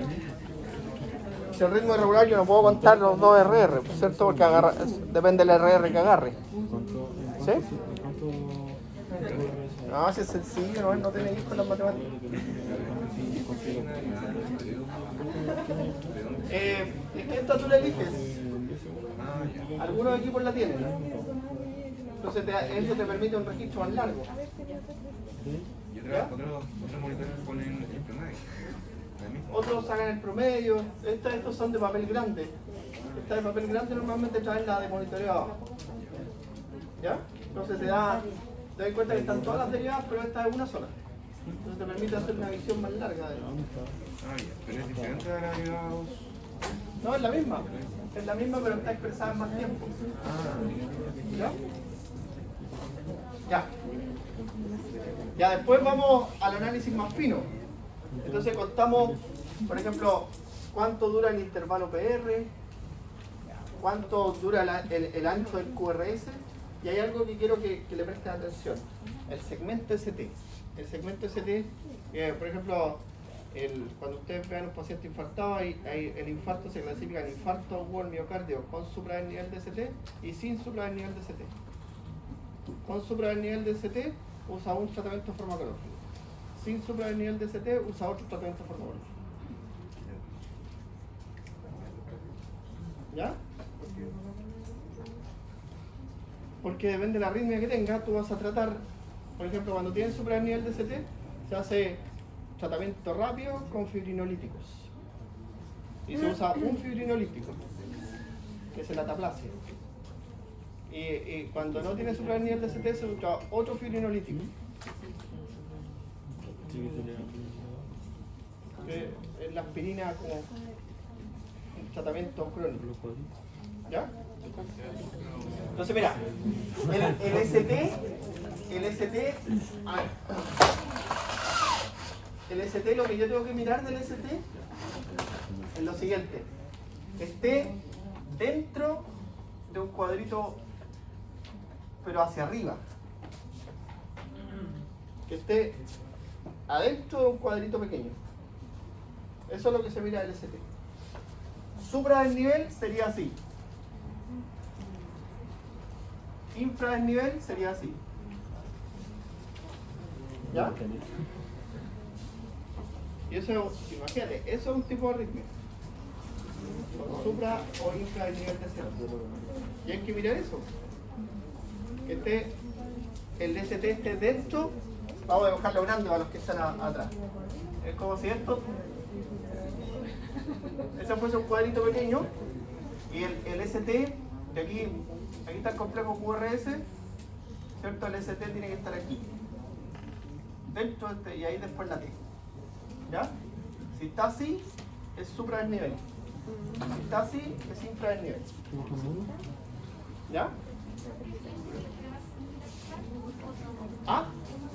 S1: yo no puedo contar los dos RR, ¿cierto? Porque depende del RR que agarre. ¿Sí? No, si es sencillo, no tiene hijos las matemáticas. Es que esta tú la eliges. Algunos equipos la tienen. Entonces eso te permite un registro más largo.
S7: Y otros monitores ponen el promedio.
S1: Otros sacan el promedio. Estos son de papel grande. Esta de papel grande normalmente traen la de monitoreo abajo. ¿Ya? Entonces te das cuenta que están todas las derivadas, pero esta es una sola. Entonces te permite hacer una visión más larga de
S7: Pero es diferente a la derivada 2.
S1: No, es la misma. Es la misma, pero está expresada en más tiempo. ¿Ya? Ya. Ya, después vamos al análisis más fino. Entonces contamos, por ejemplo, cuánto dura el intervalo PR, cuánto dura el ancho del QRS, y hay algo que quiero que le presten atención. El segmento ST. El segmento ST, por ejemplo, cuando ustedes vean un paciente infartado, el infarto se clasifica en infarto agudo del miocardio con supradernivel de ST y sin supradernivel de ST. Con supradernivel de ST usa un tratamiento farmacológico. Sin supradernivel de ST usa otro tratamiento farmacológico. ¿Ya? Porque depende de la arritmia que tenga, tú vas a tratar, por ejemplo, cuando tienes supradernivel de ST, se hace tratamiento rápido con fibrinolíticos. Y se usa un fibrinolítico, que es el ataplasia. Y cuando no tiene supradernivel de ST, se usa otro fibrinolítico. Es la aspirina como un tratamiento crónico. ¿Ya? Entonces mira, el ST, lo que yo tengo que mirar del ST es lo siguiente: que esté dentro de un cuadrito pero hacia arriba, que esté adentro de un cuadrito pequeño. Eso es lo que se mira del ST. Supradesnivel sería así. Infradesnivel sería así. ¿Ya? Y eso, imagínate, eso es un tipo de arritmia. Con supra o infradesnivel de cero. Y hay que mirar eso. Que el ST esté dentro. Vamos a dibujarlo grande para los que están atrás. Es como si esto, ese fuese un cuadrito pequeño y el ST de aquí está el complejo QRS, ¿cierto? El ST tiene que estar aquí, dentro y ahí después la T. ¿Ya? Si está así, es supradesnivel. Si está así, es infradesnivel. ¿Ya? ¿Ah?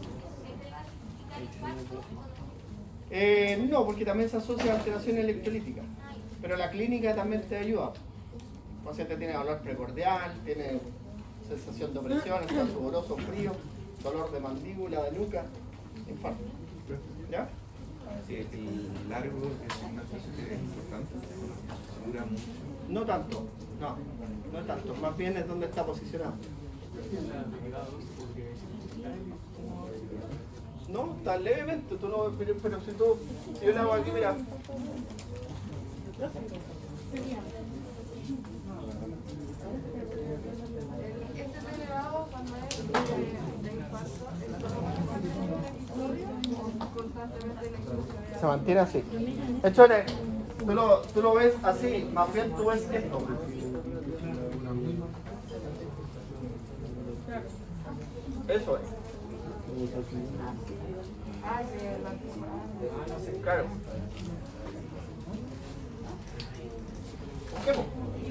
S1: No, porque también se asocia a alteración electrolítica, pero la clínica también te ayuda. El paciente tiene dolor precordial, tiene sensación de opresión, está sudoroso, frío, dolor de mandíbula, de nuca, infarto. ¿Ya?
S7: Sí, el largo es una cosa que es importante, dura mucho.
S1: No tanto, no tanto, más bien es donde está posicionado. No, está levemente, tú no, pero si tú, si yo le hago aquí, mira.
S3: Este elevado cuando es de infarto, es constantemente la insuficiencia.
S1: Se mantiene así. De hecho, tú lo ves así, más bien tú ves esto. Eso es.
S3: Ah, sí, la
S1: Claro. Busquemos.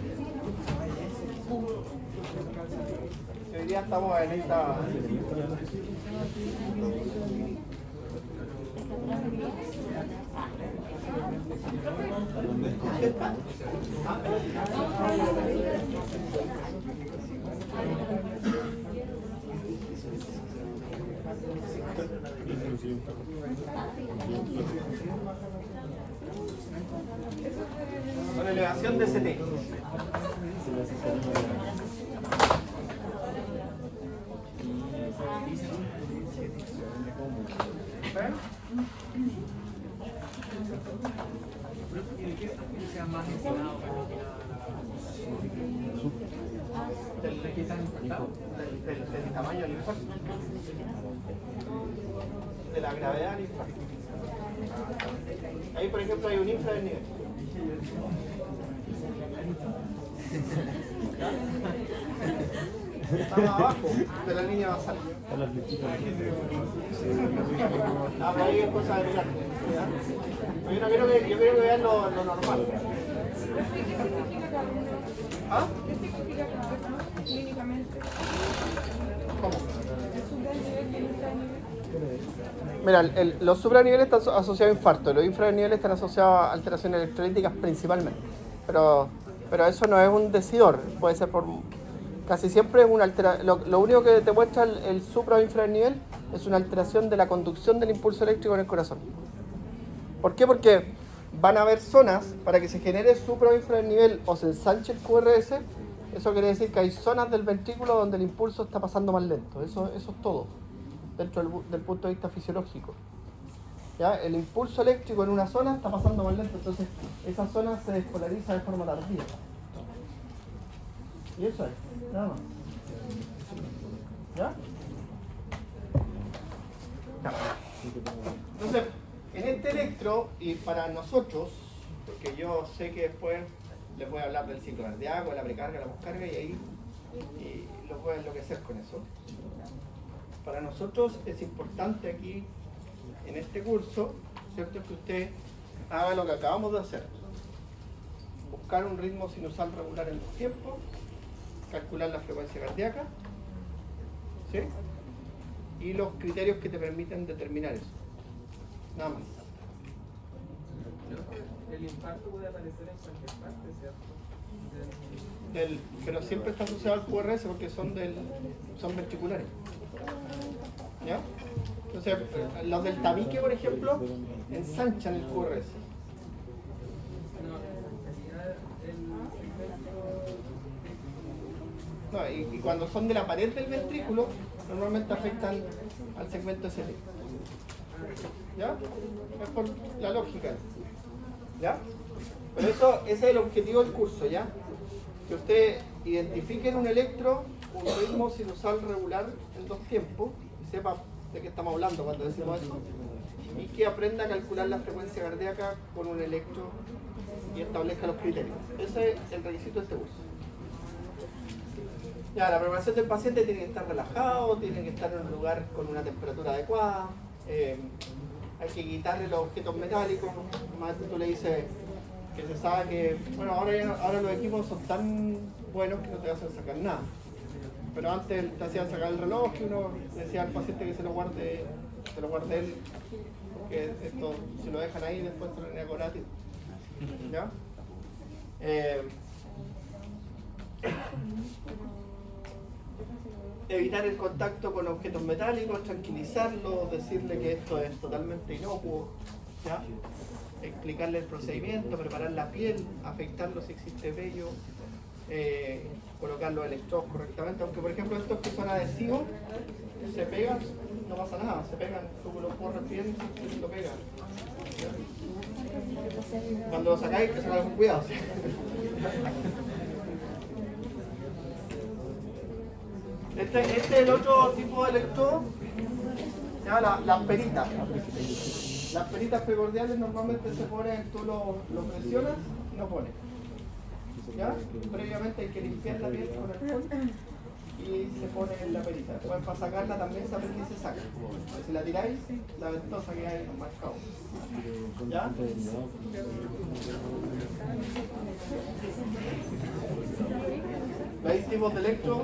S1: Hoy día estamos en esta. Con elevación de CT. Del tamaño del infarto, de la gravedad del infarto. Ahí, por ejemplo, hay un infradesnivel. Estamos abajo de la línea basal. Ah, pero ahí es cosa de mirar. Yo creo que vean lo normal. ¿Ah?
S3: ¿Qué significa clínicamente?
S1: ¿Cómo?
S3: ¿El supranivel y el infranivel?
S1: Mira, los supraniveles están asociados a infarto, los infraniveles están asociados a alteraciones electrolíticas principalmente. Pero eso no es un decidor, puede ser por... Casi siempre es una alteración. Lo único que te muestra el supra o infranivel es una alteración de la conducción del impulso eléctrico en el corazón. ¿Por qué? Porque van a haber zonas para que se genere supra o infranivel o se ensanche el QRS. Eso quiere decir que hay zonas del ventrículo donde el impulso está pasando más lento. Eso es todo, dentro del punto de vista fisiológico. ¿Ya? El impulso eléctrico en una zona está pasando más lento, entonces esa zona se despolariza de forma tardía. Y eso es, nada más. ¿Ya? Ya. Entonces, en este electro, y para nosotros, porque yo sé que después les voy a hablar del ciclo cardíaco, la precarga, la poscarga, y ahí los voy a enloquecer con eso. Para nosotros es importante aquí, en este curso, ¿cierto?, que usted haga lo que acabamos de hacer. Buscar un ritmo sinusal regular en los tiempos, calcular la frecuencia cardíaca, ¿sí?, y los criterios que te permiten determinar eso. Nada más.
S2: El infarto puede aparecer en cualquier parte, ¿cierto?
S1: Pero siempre está asociado al QRS porque son ventriculares. ¿Ya? Entonces, los del tabique, por ejemplo, ensanchan el QRS. No, y cuando son de la pared del ventrículo, normalmente afectan al segmento ST. ¿Ya? Es por la lógica. ¿Ya? Pero ese es el objetivo del curso, ¿ya? Que usted identifique en un electro un ritmo sinusal regular en dos tiempos y sepa de qué estamos hablando cuando decimos eso, y que aprenda a calcular la frecuencia cardíaca con un electro y establezca los criterios. Ese es el requisito de este curso. Ya, la preparación del paciente tiene que estar relajado, tiene que estar en un lugar con una temperatura adecuada, hay que quitarle los objetos metálicos. Más tú le dices que se sabe que, bueno, ahora los equipos son tan buenos que no te hacen sacar nada. Pero antes te hacían sacar el reloj y uno decía al paciente que se lo guarde él, porque esto, si lo dejan ahí, después te lo venía a cobrar. ¿Ya? Evitar el contacto con objetos metálicos, tranquilizarlo, decirle que esto es totalmente inocuo, ¿ya? Explicarle el procedimiento, preparar la piel, afeitarlo si existe vello, colocar los electrodos correctamente, aunque por ejemplo estos que son adhesivos se pegan, no pasa nada, se pegan, tú lo corres bien y lo pegan. Cuando lo sacáis, que sacarlo con cuidado. ¿Sí? Este es el otro tipo de electrodo, se llama las peritas. Las peritas precordiales normalmente se ponen, tú lo presionas y lo pones. ¿Ya? Previamente hay que limpiar la piel con alcohol y se pone en la perita. Después para sacarla también se aprieta y se saca. Si la tiráis, la ventosa queda ahí marcado. ¿Ya? ¿Veis tipos de electro?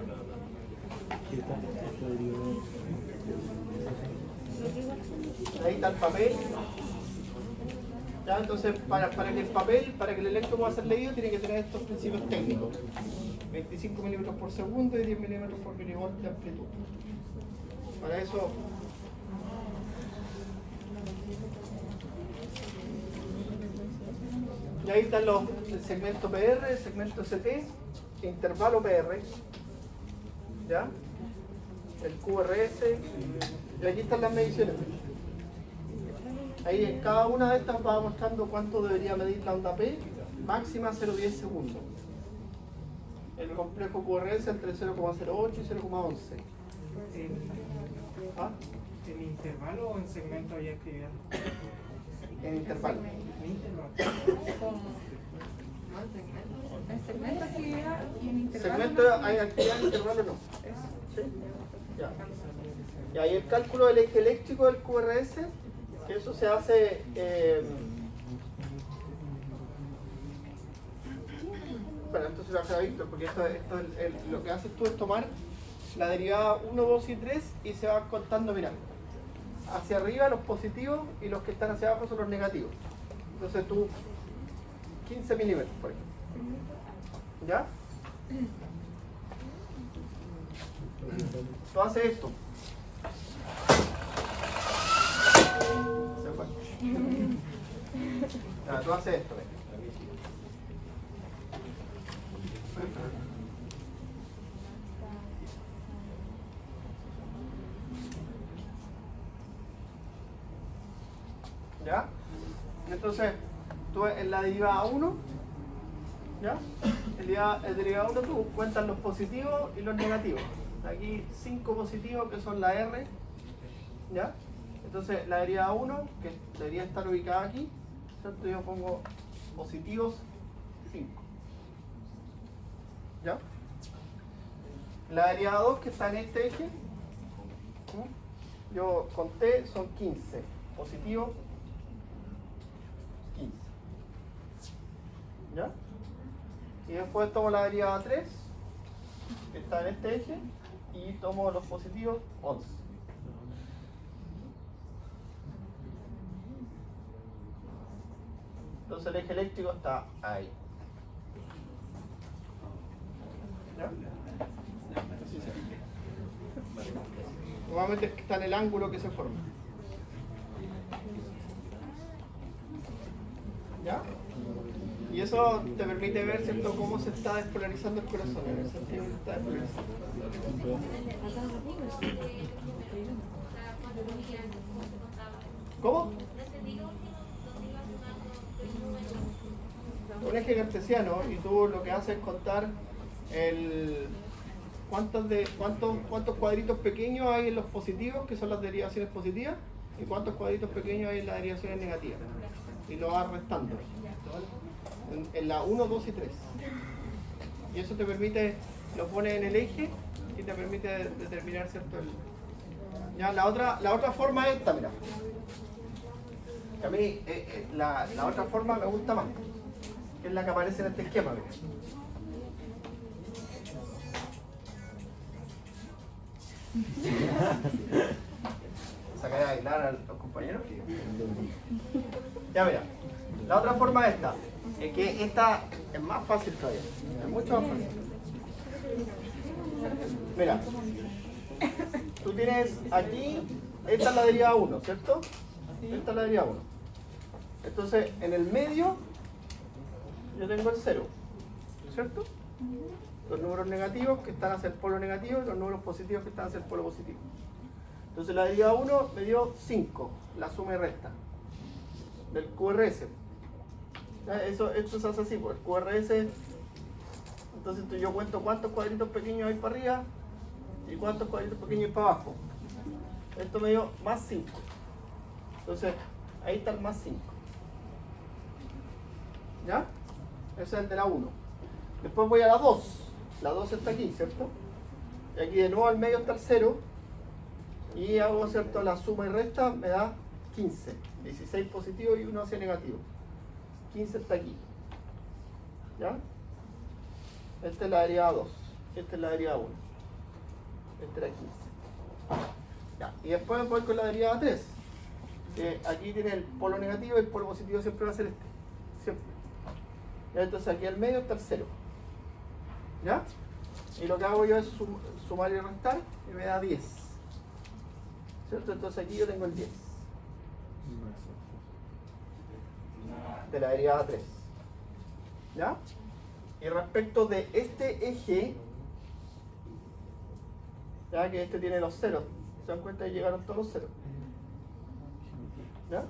S1: Ahí está el papel. ¿Ya? Entonces, para que el papel, para que el electro pueda ser leído, tiene que tener estos principios técnicos: 25 milímetros por segundo y 10 milímetros por milivolt de amplitud. Para eso, y ahí están el segmento PR, el segmento ST, intervalo PR, ¿ya? El QRS, y aquí están las mediciones. Ahí en cada una de estas va mostrando cuánto debería medir la onda P, máxima 0,10 segundos. El complejo QRS entre 0,08 y 0,11. ¿Ah?
S5: ¿En intervalo o en segmento hay actividad?
S1: En intervalo.
S5: En intervalo.
S3: En segmento actividad y en intervalo.
S1: Segmento hay actividad, en intervalo no. ¿Sí? Ya. Y ahí el cálculo del eje eléctrico del QRS, que eso se hace bueno, esto se lo hace a Víctor, porque lo que haces tú es tomar la derivada 1, 2 y 3 y se va contando, mira, hacia arriba los positivos y los que están hacia abajo son los negativos. Entonces tú, 15 milímetros, por ejemplo. ¿Ya? Tú haces esto. Se fue. Ya, tú haces esto, ¿ves? ¿Ya? Entonces, tú en la derivada 1, ¿ya? El derivada 1 tú cuentas los positivos y los negativos. Aquí 5 positivos que son la R, ¿ya? Entonces la derivada 1, que debería estar ubicada aquí, ¿cierto? Yo pongo positivos 5, ¿ya? La derivada 2, que está en este eje, yo conté, son 15, positivos 15, ¿ya? Y después tomo la derivada 3, que está en este eje, y tomo los positivos 11. Entonces el eje eléctrico está ahí. ¿Ya? Normalmente está en el ángulo que se forma. ¿Ya? Y eso te permite ver, ¿cierto?, cómo se está despolarizando el corazón. En el sentido que se está despolarizando. ¿Cómo? Un eje cartesiano, y tú lo que haces es contar cuántos cuadritos pequeños hay en los positivos, que son las derivaciones positivas, y cuántos cuadritos pequeños hay en las derivaciones negativas. Y lo vas restando. En la 1, 2 y 3. Y eso te permite, lo pones en el eje y te permite determinar, ¿cierto? Ya, la otra forma es esta, mira. A mí la otra forma me gusta más, que es la que aparece en este esquema, mira. Sacaré a bailar a los compañeros. Ya, mira. La otra forma es esta. Es que esta es más fácil todavía. Es mucho más fácil. Mira. Tú tienes aquí, esta es la derivada 1, ¿cierto? Esta es la derivada 1. Entonces, en el medio, yo tengo el 0, ¿cierto? Los números negativos que están hacia el polo negativo y los números positivos que están hacia el polo positivo. Entonces la derivada 1 me dio 5, la suma y resta del QRS. Esto se hace así, pues el QRS, entonces yo cuento cuántos cuadritos pequeños hay para arriba y cuántos cuadritos pequeños hay para abajo. Esto me dio más 5. Entonces, ahí está el más 5. ¿Ya? Ese es el de la 1. Después voy a la 2. La 2 está aquí, ¿cierto? Y aquí de nuevo al medio está el 0. Y hago, ¿cierto? La suma y resta me da 15. 16 positivo y 1 hacia negativo. 15 está aquí. ¿Ya? Esta es la derivada 2. Esta es la derivada 1. Esta era 15. Ya. Y después voy con la derivada 3. Que aquí tiene el polo negativo y el polo positivo siempre va a ser este. Siempre. ¿Ya? Entonces aquí al medio está el 0. ¿Ya? Y lo que hago yo es sumar y restar y me da 10. ¿Cierto? Entonces aquí yo tengo el 10. De la derivada 3. ¿Ya? Y respecto de este eje, ya que este tiene los ceros, ¿se dan cuenta que llegaron todos los ceros? ¿Ya?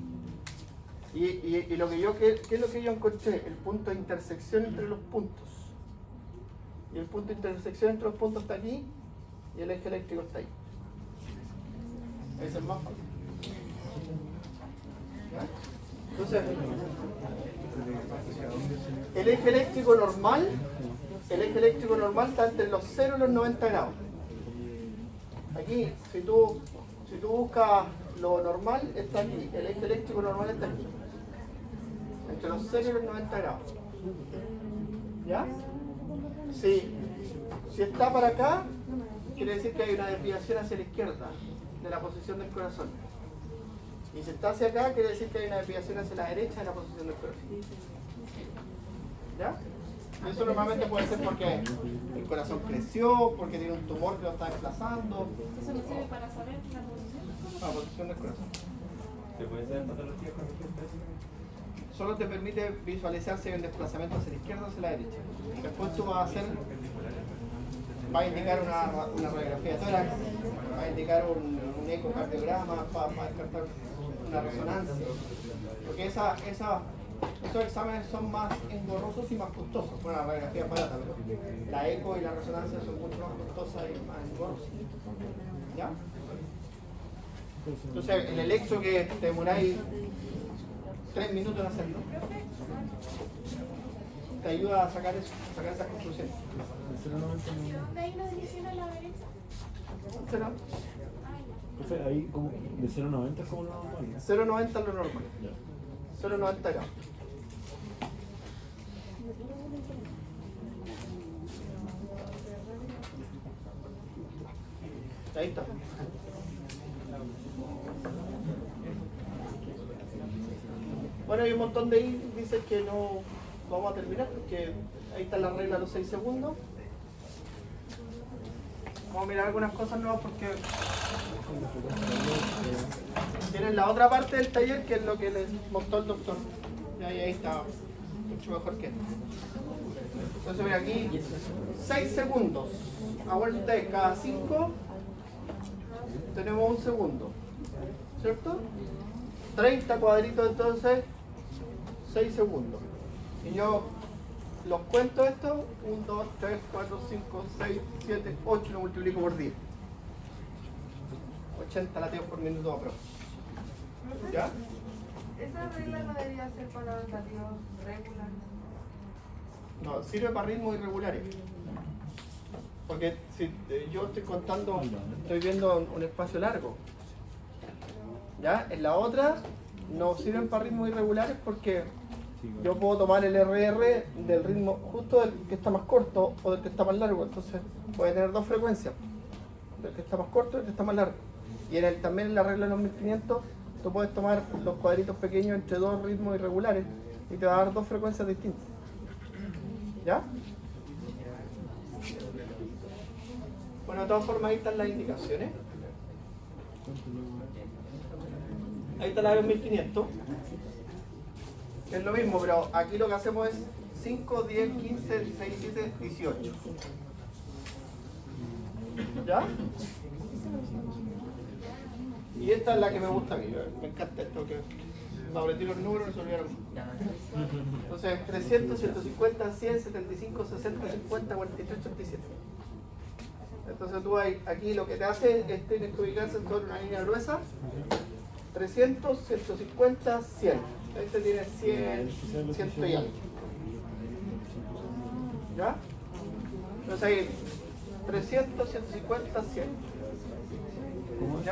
S1: Y lo que yo, ¿qué es lo que yo encontré? El punto de intersección entre los puntos. Y el punto de intersección entre los puntos está aquí y el eje eléctrico está ahí. Ese es más fácil. ¿Ya? Entonces, el eje eléctrico normal está entre los 0 y los 90 grados. Aquí, si tú buscas lo normal, está aquí. El eje eléctrico normal está aquí. Entre los 0 y los 90 grados. ¿Ya? Si está para acá, quiere decir que hay una desviación hacia la izquierda de la posición del corazón. Y si está hacia acá, quiere decir que hay una desviación hacia la derecha de la posición del corazón. ¿Ya? Eso normalmente puede ser porque el corazón creció, porque tiene un tumor que lo está desplazando.
S3: ¿Eso no sirve para saber la
S1: posición del corazón?
S6: ¿Se puede hacer patología con el
S1: Solo te permite visualizar si hay un desplazamiento hacia la izquierda o hacia la derecha. Después tú vas a indicar una radiografía de tórax, va a indicar un ecocardiograma, va a descartar una resonancia. Porque esos exámenes son más engorrosos y más costosos. Bueno, la radiografía es barata, pero la eco y la resonancia son mucho más costosas y más engorrosas. ¿Ya? Entonces, el electro que te demoráis 3 minutos en hacerlo, te ayuda a sacar esas conclusiones.
S8: ¿Dónde hay una división a la derecha?
S1: ¿Será?
S4: Profe, ahí como de 0,90 es como lo normal, ¿no?
S1: 0,90 es lo normal. 0,90 grados. Ahí está. Bueno, hay un montón de índices que no vamos a terminar porque ahí está la regla de los 6 segundos. Vamos a mirar algunas cosas nuevas porque tienen la otra parte del taller que es lo que les mostró el doctor. Y ahí está mucho mejor que esto. Entonces mira aquí 6 segundos. A vuelta de cada 5 tenemos 1 segundo. ¿Cierto? 30 cuadritos entonces 6 segundos. Y yo los cuento esto, 1, 2, 3, 4, 5, 6, 7, 8, lo multiplico por 10. 80 latidos por minuto aproximadamente. ¿Ya?
S3: ¿Esa regla no debería ser para los latidos regulares?
S1: No, sirve para ritmos irregulares. Porque si yo estoy contando, estoy viendo un espacio largo. ¿Ya? En la otra no sirven para ritmos irregulares porque yo puedo tomar el RR del ritmo justo del que está más corto o del que está más largo. Entonces puede tener 2 frecuencias, del que está más corto y del que está más largo. Y también en la regla de los 1500 tú puedes tomar los cuadritos pequeños entre 2 ritmos irregulares y te va a dar 2 frecuencias distintas. ¿Ya? Bueno, de todas formas ahí están las indicaciones. Ahí está la de 1500. Es lo mismo, pero aquí lo que hacemos es 5, 10, 15, 16, 17, 18. ¿Ya? Y esta es la que me gusta a mí, me encanta esto que abretí los números y se olvidaron. Entonces 300, 150, 100, 75, 60, 50, 43, 87. Entonces tú aquí lo que te hace es tienes que ubicarse sobre una línea gruesa, 300, 150, 100. Este tiene 100, 100 y algo. ¿Ya? Entonces ahí 300, 150, 100. ¿Ya?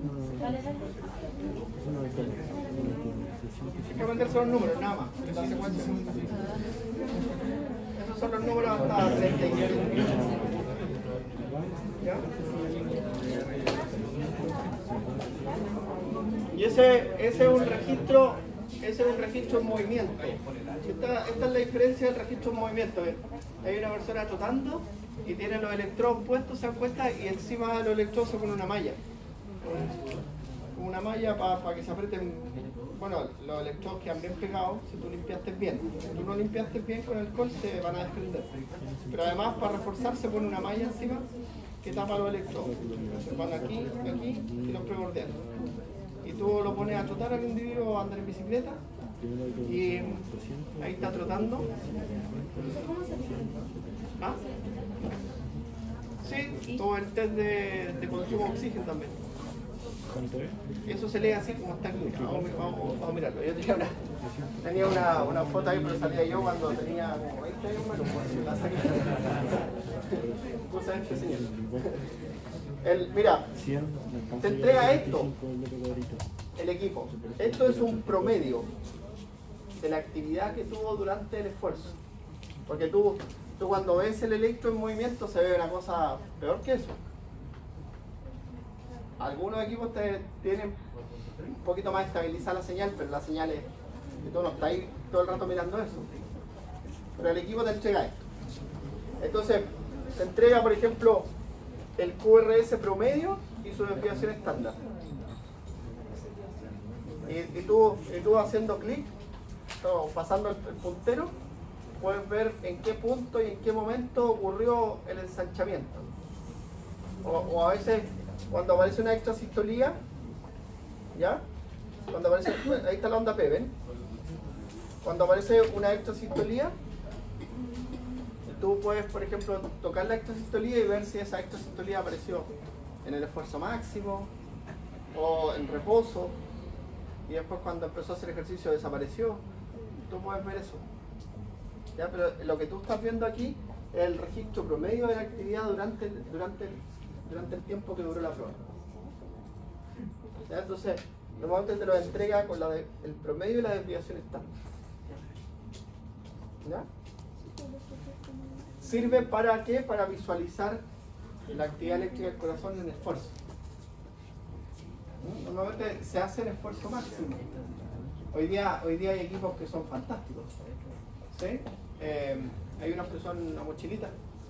S1: Hay que aprenderse los números, nada más. La secuencia. Esos son los números hasta 37. ¿Ya? Y ese es un registro en movimiento. Esta es la diferencia del registro en movimiento. Hay una persona trotando y tiene los electrodos puestos, se acuesta y encima de los electrodos se pone una malla. Una malla para que se aprieten. Bueno, los electrodos quedan bien pegados si tú limpiaste bien. Si tú no limpiaste bien con alcohol se van a desprender. Pero además para reforzar se pone una malla encima que tapa los electrodos. Se van aquí, aquí y los primordiales. Y tú lo pones a trotar al individuo a andar en bicicleta y ahí está trotando. ¿Ah? Sí, o el test de consumo de oxígeno también. Eso se lee así como está aquí. Vamos a mirarlo. Yo tenía una foto ahí, pero salía yo cuando tenía como 20 años menos. Cosa este señor. Mira, te entrega esto, el equipo. Esto es un promedio de la actividad que tuvo durante el esfuerzo. Porque tú cuando ves el electro en movimiento se ve una cosa peor que eso. Algunos equipos tienen un poquito más estabilizada la señal, pero la señal es que tú no estás ahí todo el rato mirando eso. Pero el equipo te entrega esto. Entonces, te entrega, por ejemplo, el QRS promedio y su desviación estándar. Y tú haciendo clic, o pasando el puntero, puedes ver en qué punto y en qué momento ocurrió el ensanchamiento. O a veces, cuando aparece una extrasistolía, ¿ya? Cuando aparece, ahí está la onda P, ¿ven? Cuando aparece una extrasistolía, tú puedes, por ejemplo, tocar la extrasistolía y ver si esa extrasistolía apareció en el esfuerzo máximo o en reposo, y después cuando empezó a hacer ejercicio desapareció. Tú puedes ver eso. ¿Ya? Pero lo que tú estás viendo aquí es el registro promedio de la actividad durante el tiempo que duró la prueba. ¿Ya? Entonces, normalmente te lo entrega con el promedio y la desviación estándar. ¿Ya? ¿Sirve para qué? Para visualizar la actividad eléctrica del corazón en esfuerzo. Normalmente se hace en esfuerzo máximo. Hoy día hay equipos que son fantásticos. ¿Sí? Hay unos que son una mochilita.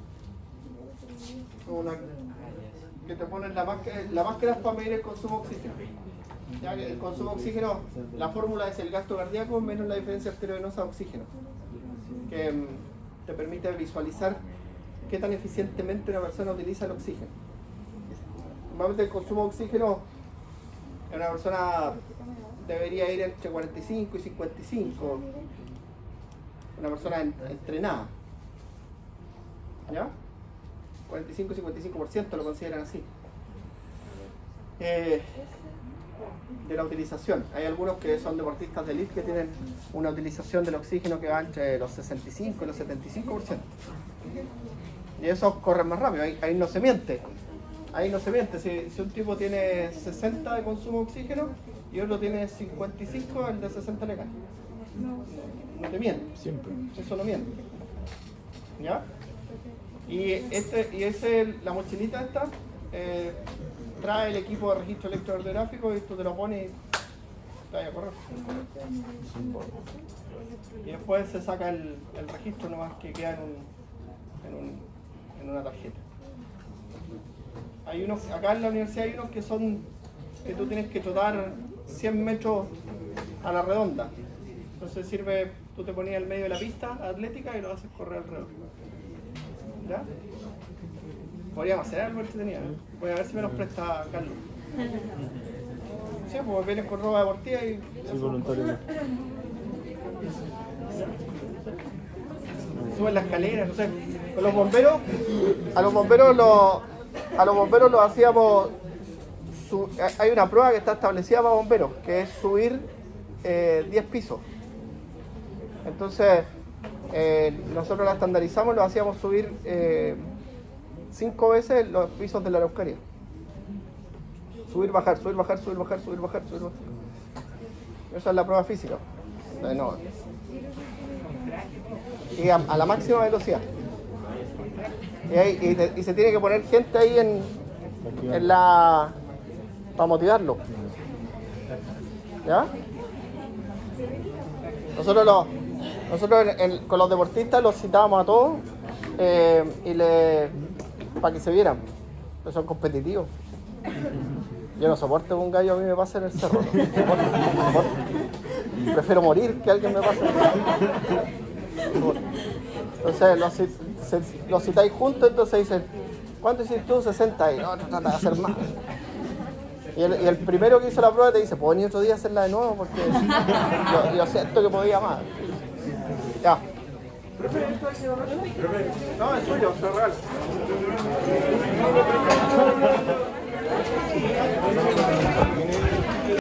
S1: Que te ponen la máscara es para medir el consumo de oxígeno. Ya que el consumo de oxígeno, la fórmula es el gasto cardíaco menos la diferencia arteriovenosa de oxígeno. Que te permite visualizar qué tan eficientemente una persona utiliza el oxígeno. Normalmente el consumo de oxígeno en una persona debería ir entre 45 y 55. Una persona entrenada. ¿Ya? 45 y 55% lo consideran así. De la utilización. Hay algunos que son deportistas de elite que tienen una utilización del oxígeno que va entre los 65 y los 75%. Y esos corren más rápido, ahí no se miente. Ahí no se miente. Si un tipo tiene 60 de consumo de oxígeno y otro tiene 55, el de 60 le gana. No te miente. Siempre. Eso no miente. ¿Ya? Y la mochilita esta trae el equipo de registro electrocardiográfico y tú te lo pones y te vas a correr. Y después se saca el registro nomás que queda en una tarjeta. Hay unos, acá en la universidad hay unos que tú tienes que trotar 100 metros a la redonda. Entonces sirve, tú te ponías al medio de la pista atlética y lo haces correr alrededor. ¿Ya? Podríamos hacer algo entretenido. Voy a ver si me los presta Carlos. Sí, pues vienen con ropa deportiva y...
S4: Sí, voluntario.
S1: Suben la escalera, no sé. Con los bomberos, a los bomberos los hacíamos... hay una prueba que está establecida para bomberos, que es subir 10 pisos. Entonces, nosotros la estandarizamos, lo hacíamos subir 5 veces los pisos de la Araucaria. Subir, bajar, subir, bajar, subir, bajar, subir, bajar, subir, bajar. Esa es la prueba física. No. Y a la máxima velocidad. Y se tiene que poner gente ahí en la... para motivarlo. ¿Ya? Nosotros con los deportistas los citábamos a todos para que se vieran. Pero son competitivos. Yo no soporto que un gallo a mí me pase en el cerro. No soporto. Prefiero morir que alguien me pase en el cerro. Entonces los citáis juntos, entonces dicen, ¿cuánto hiciste tú? 60. Y no, trata de hacer más. Y el primero que hizo la prueba te dice, ¿puedo venir otro día a hacerla de nuevo? Porque yo siento que podía más. Ya. No, es suyo, es real.
S7: Tiene